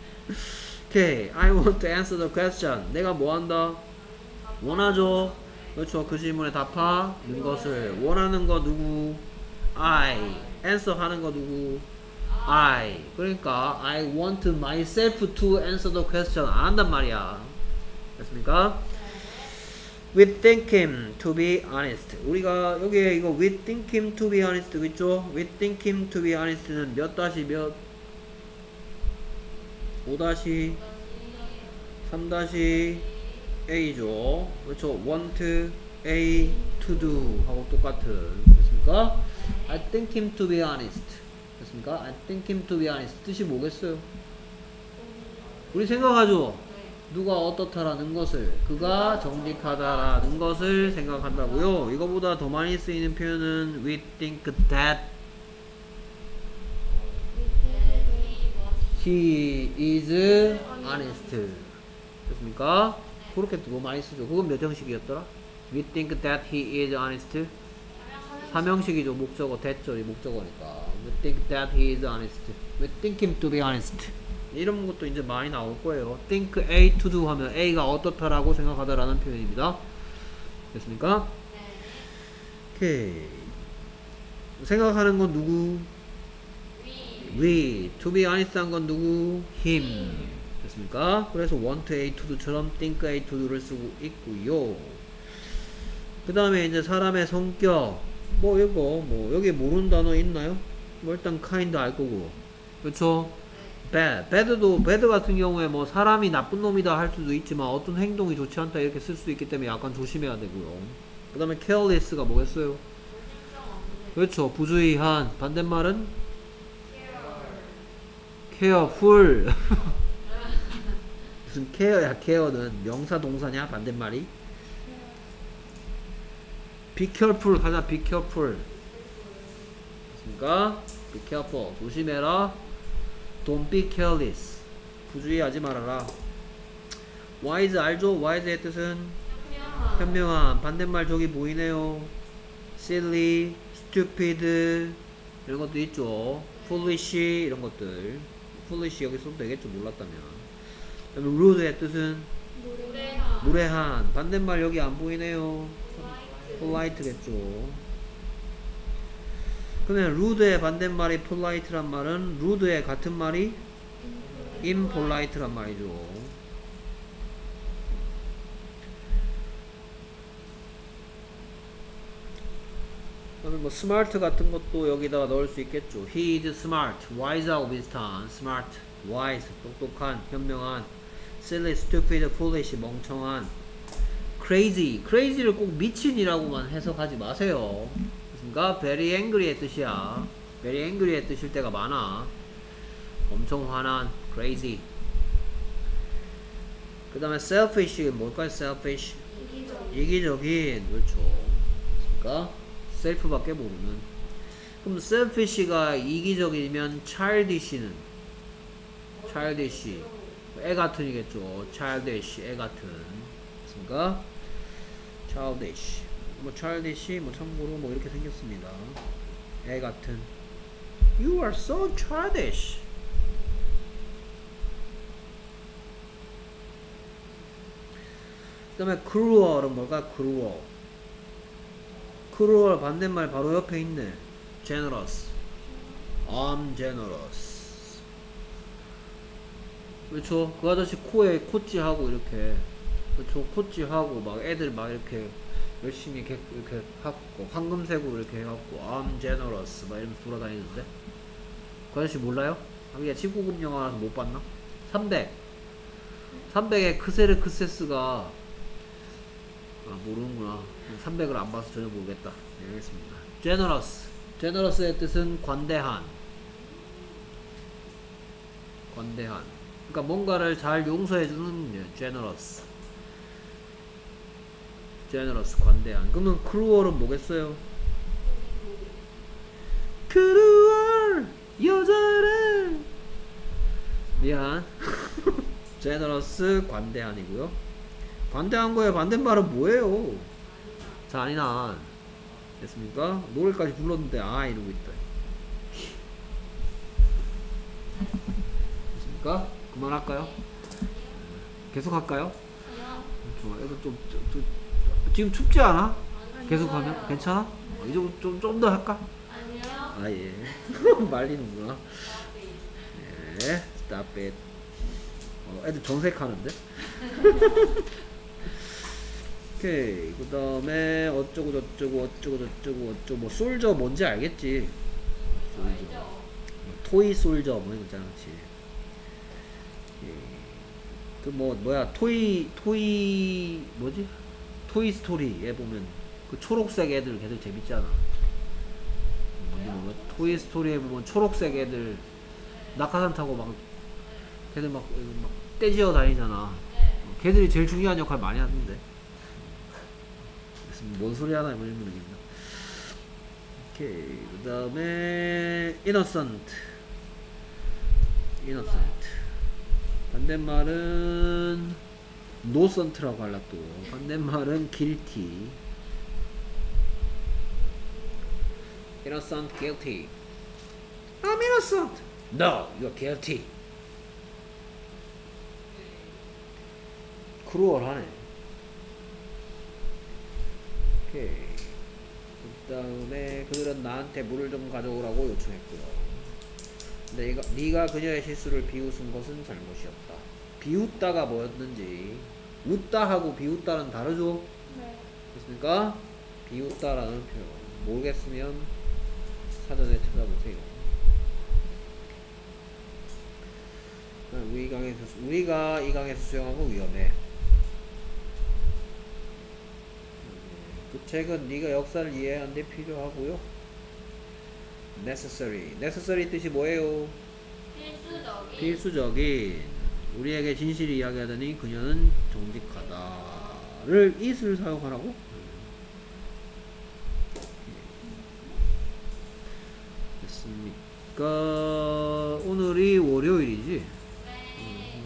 오케이. I want to answer the question. 내가 뭐 한다? 원하죠. 그렇죠. 그 질문에 답하는 것을 원하는 거 누구? I. answer 하는 거 누구? I. 그러니까 I want myself to answer the question 안 한단 말이야. 됐습니까? We think him to be honest. 우리가 여기에 이거 we think him to be honest 있죠? We think him to be honest는 몇 다시 몇? 오 다시 삼 다시 A죠. 그렇죠? want A to do 하고 똑같은. 됐습니까? I think him to be honest. 됐습니까? I think him to be honest. 뜻이 뭐겠어요? 우리 생각하죠? 누가 어떻다라는 것을, 그가 정직하다라는 것을 생각한다고요. 이거보다 더 많이 쓰이는 표현은 we think that he is honest. 됐습니까? 그렇게 더 많이 쓰죠. 그건 몇 형식이었더라? We think that he is honest. 삼형식이죠. 목적어, 대절이 목적어니까. We think that he is honest. We think him to be honest. 이런 것도 이제 많이 나올 거예요. think A to do 하면 A가 어떻다라고 생각하다라는 표현입니다. 됐습니까? 오케이. 생각하는 건 누구? we. to be honest 한 건 누구? him. 됐습니까? 그래서 want A to do처럼 think A to do를 쓰고 있고요. 그 다음에 이제 사람의 성격. 뭐 이거 뭐 여기 모르는 단어 있나요? 뭐 일단 kind 알 거고. 그렇죠? bad. bad도 bad 같은 경우에 뭐 사람이 나쁜 놈이다 할 수도 있지만 어떤 행동이 좋지 않다 이렇게 쓸 수도 있기 때문에 약간 조심해야 되고요. 그 다음에 careless가 뭐겠어요? 그렇죠. 부주의한. 반대말은 careful. 무슨 care야? care는 명사 동사냐? 반대말이? be careful 가자. be careful. 됐습니까? be careful. 조심해라. don't be careless. 부주의하지 말아라. wise 알죠? wise의 뜻은 현명한. 반대말 저기 보이네요. silly, stupid 이런 것도 있죠. foolish 이런 것들. foolish 여기 써도 되겠죠? 몰랐다면. 그다음에 rude의 뜻은 무례한. 무례한. 반대말 여기 안 보이네요. polite겠죠. 그러면 rude의 반대말이 polite란 말은 rude의 같은 말이 impolite란 말이죠. 그러면 뭐 smart 같은 것도 여기다가 넣을 수 있겠죠. He is smart, wise하고 비슷한 smart, wise, 똑똑한, 현명한, silly, stupid, foolish, 멍청한, crazy, crazy를 꼭 미친이라고만 해석하지 마세요. 그러니까 very angry의 뜻이야. very angry의 뜻일 때가 많아. 엄청 화난, crazy. 그 다음에 selfish는 뭘까요? selfish 이기적. 이기적인. 그렇죠. 그러니까 self밖에 모르는. 그럼 selfish가 이기적이면 childish는 childish 애 같은이겠죠. childish 애 같은. 그러니까 childish 뭐 childish 뭐 참고로 뭐 이렇게 생겼습니다. 애 같은. You are so childish. 그 다음에 cruel은 뭘까? cruel. cruel 반대말 바로 옆에 있네. generous. I'm generous. 그렇죠? 그 아저씨 코에 코찌하고 이렇게. 그렇죠? 코찌하고 막 애들 막 이렇게 열심히 이렇게, 이렇게 하고 황금색으로 이렇게 해갖고 I'm generous 막 이러면서 돌아다니는데 그 아저씨 몰라요? 자기가 십구 금 영화라서 못 봤나? 삼백 삼백의 크세르크세스가 아 모르는구나. 삼백을 안 봐서 전혀 모르겠다. 네, 알겠습니다. generous generous의 뜻은 관대한. 관대한. 그러니까 뭔가를 잘 용서해주는 generous. generous 관대한. 그러면 cruel은 뭐겠어요? cruel 여자를 미안. generous 관대한이고요. 관대한 거에 반대말은 뭐예요? 잔인한. 됐습니까? 노래까지 불렀는데 아 이러고 있다. 됐습니까? 그만할까요? 계속 할까요? 아니요. 좋아. 애들 좀, 좀, 좀 지금 춥지 않아? 계속하면 괜찮아? 어, 이제 좀 좀 더 할까? 아니요. 아 예. 말리는구나. 네, stop it. 어, 애들 정색하는데? 오케이. 그 다음에 어쩌고 저쩌고 어쩌고 저쩌고 어쩌고 뭐 솔저 뭔지 알겠지? 솔저. 알죠. 토이 솔저 뭐 이거 있잖아, 그치? 그 뭐 뭐야 토이 토이 뭐지? 토이 스토리에 보면 그 초록색 애들 걔들 재밌잖아. 뭐지 뭐 토이 스토리에 보면 초록색 애들 낙하산 타고 막 걔들 막, 막 떼지어 다니잖아. 걔들이 제일 중요한 역할 많이 하던데. 그래서 뭔 소리 하나 뭐 이런 거 모르겠나. 오케이. 그 다음에 innocent. innocent. 반대말은 노선트라고 할라 또. 반대말은 guilty. innocent, guilty. I'm innocent. No, you're guilty. 크루얼하네. 오케이. 그 다음에 그들은 나한테 물을 좀 가져오라고 요청했고요. 내가, 네가 그녀의 실수를 비웃은 것은 잘못이었다. 비웃다가 뭐였는지 웃다 하고 비웃다는 다르죠? 네. 됐습니까? 비웃다라는 표현 모르겠으면 사전에 찾아보세요. 우리 강에서 우리가 이 강에서 수영하고 위험해. 그 책은 네가 역사를 이해하는 데 필요하고요. necessary. necessary 뜻이 뭐예요? 필수적인. 필수적인. 우리에게 진실을 이야기하더니 그녀는 정직하다를 it을 사용하라고? 됐습니까? 오늘이 월요일이지? 네.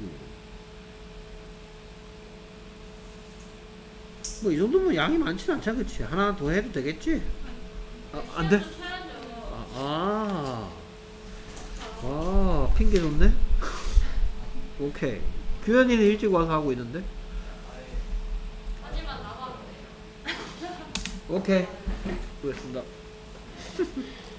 뭐 이 정도면 양이 많지는 않잖아, 그치? 하나 더 해도 되겠지? 아, 안 돼? 아, 아, 아, 핑계 줬네? 오케이. 규현이는 일찍 와서 하고 있는데? 하지만 나가도 돼요. 오케이. 수고했습니다.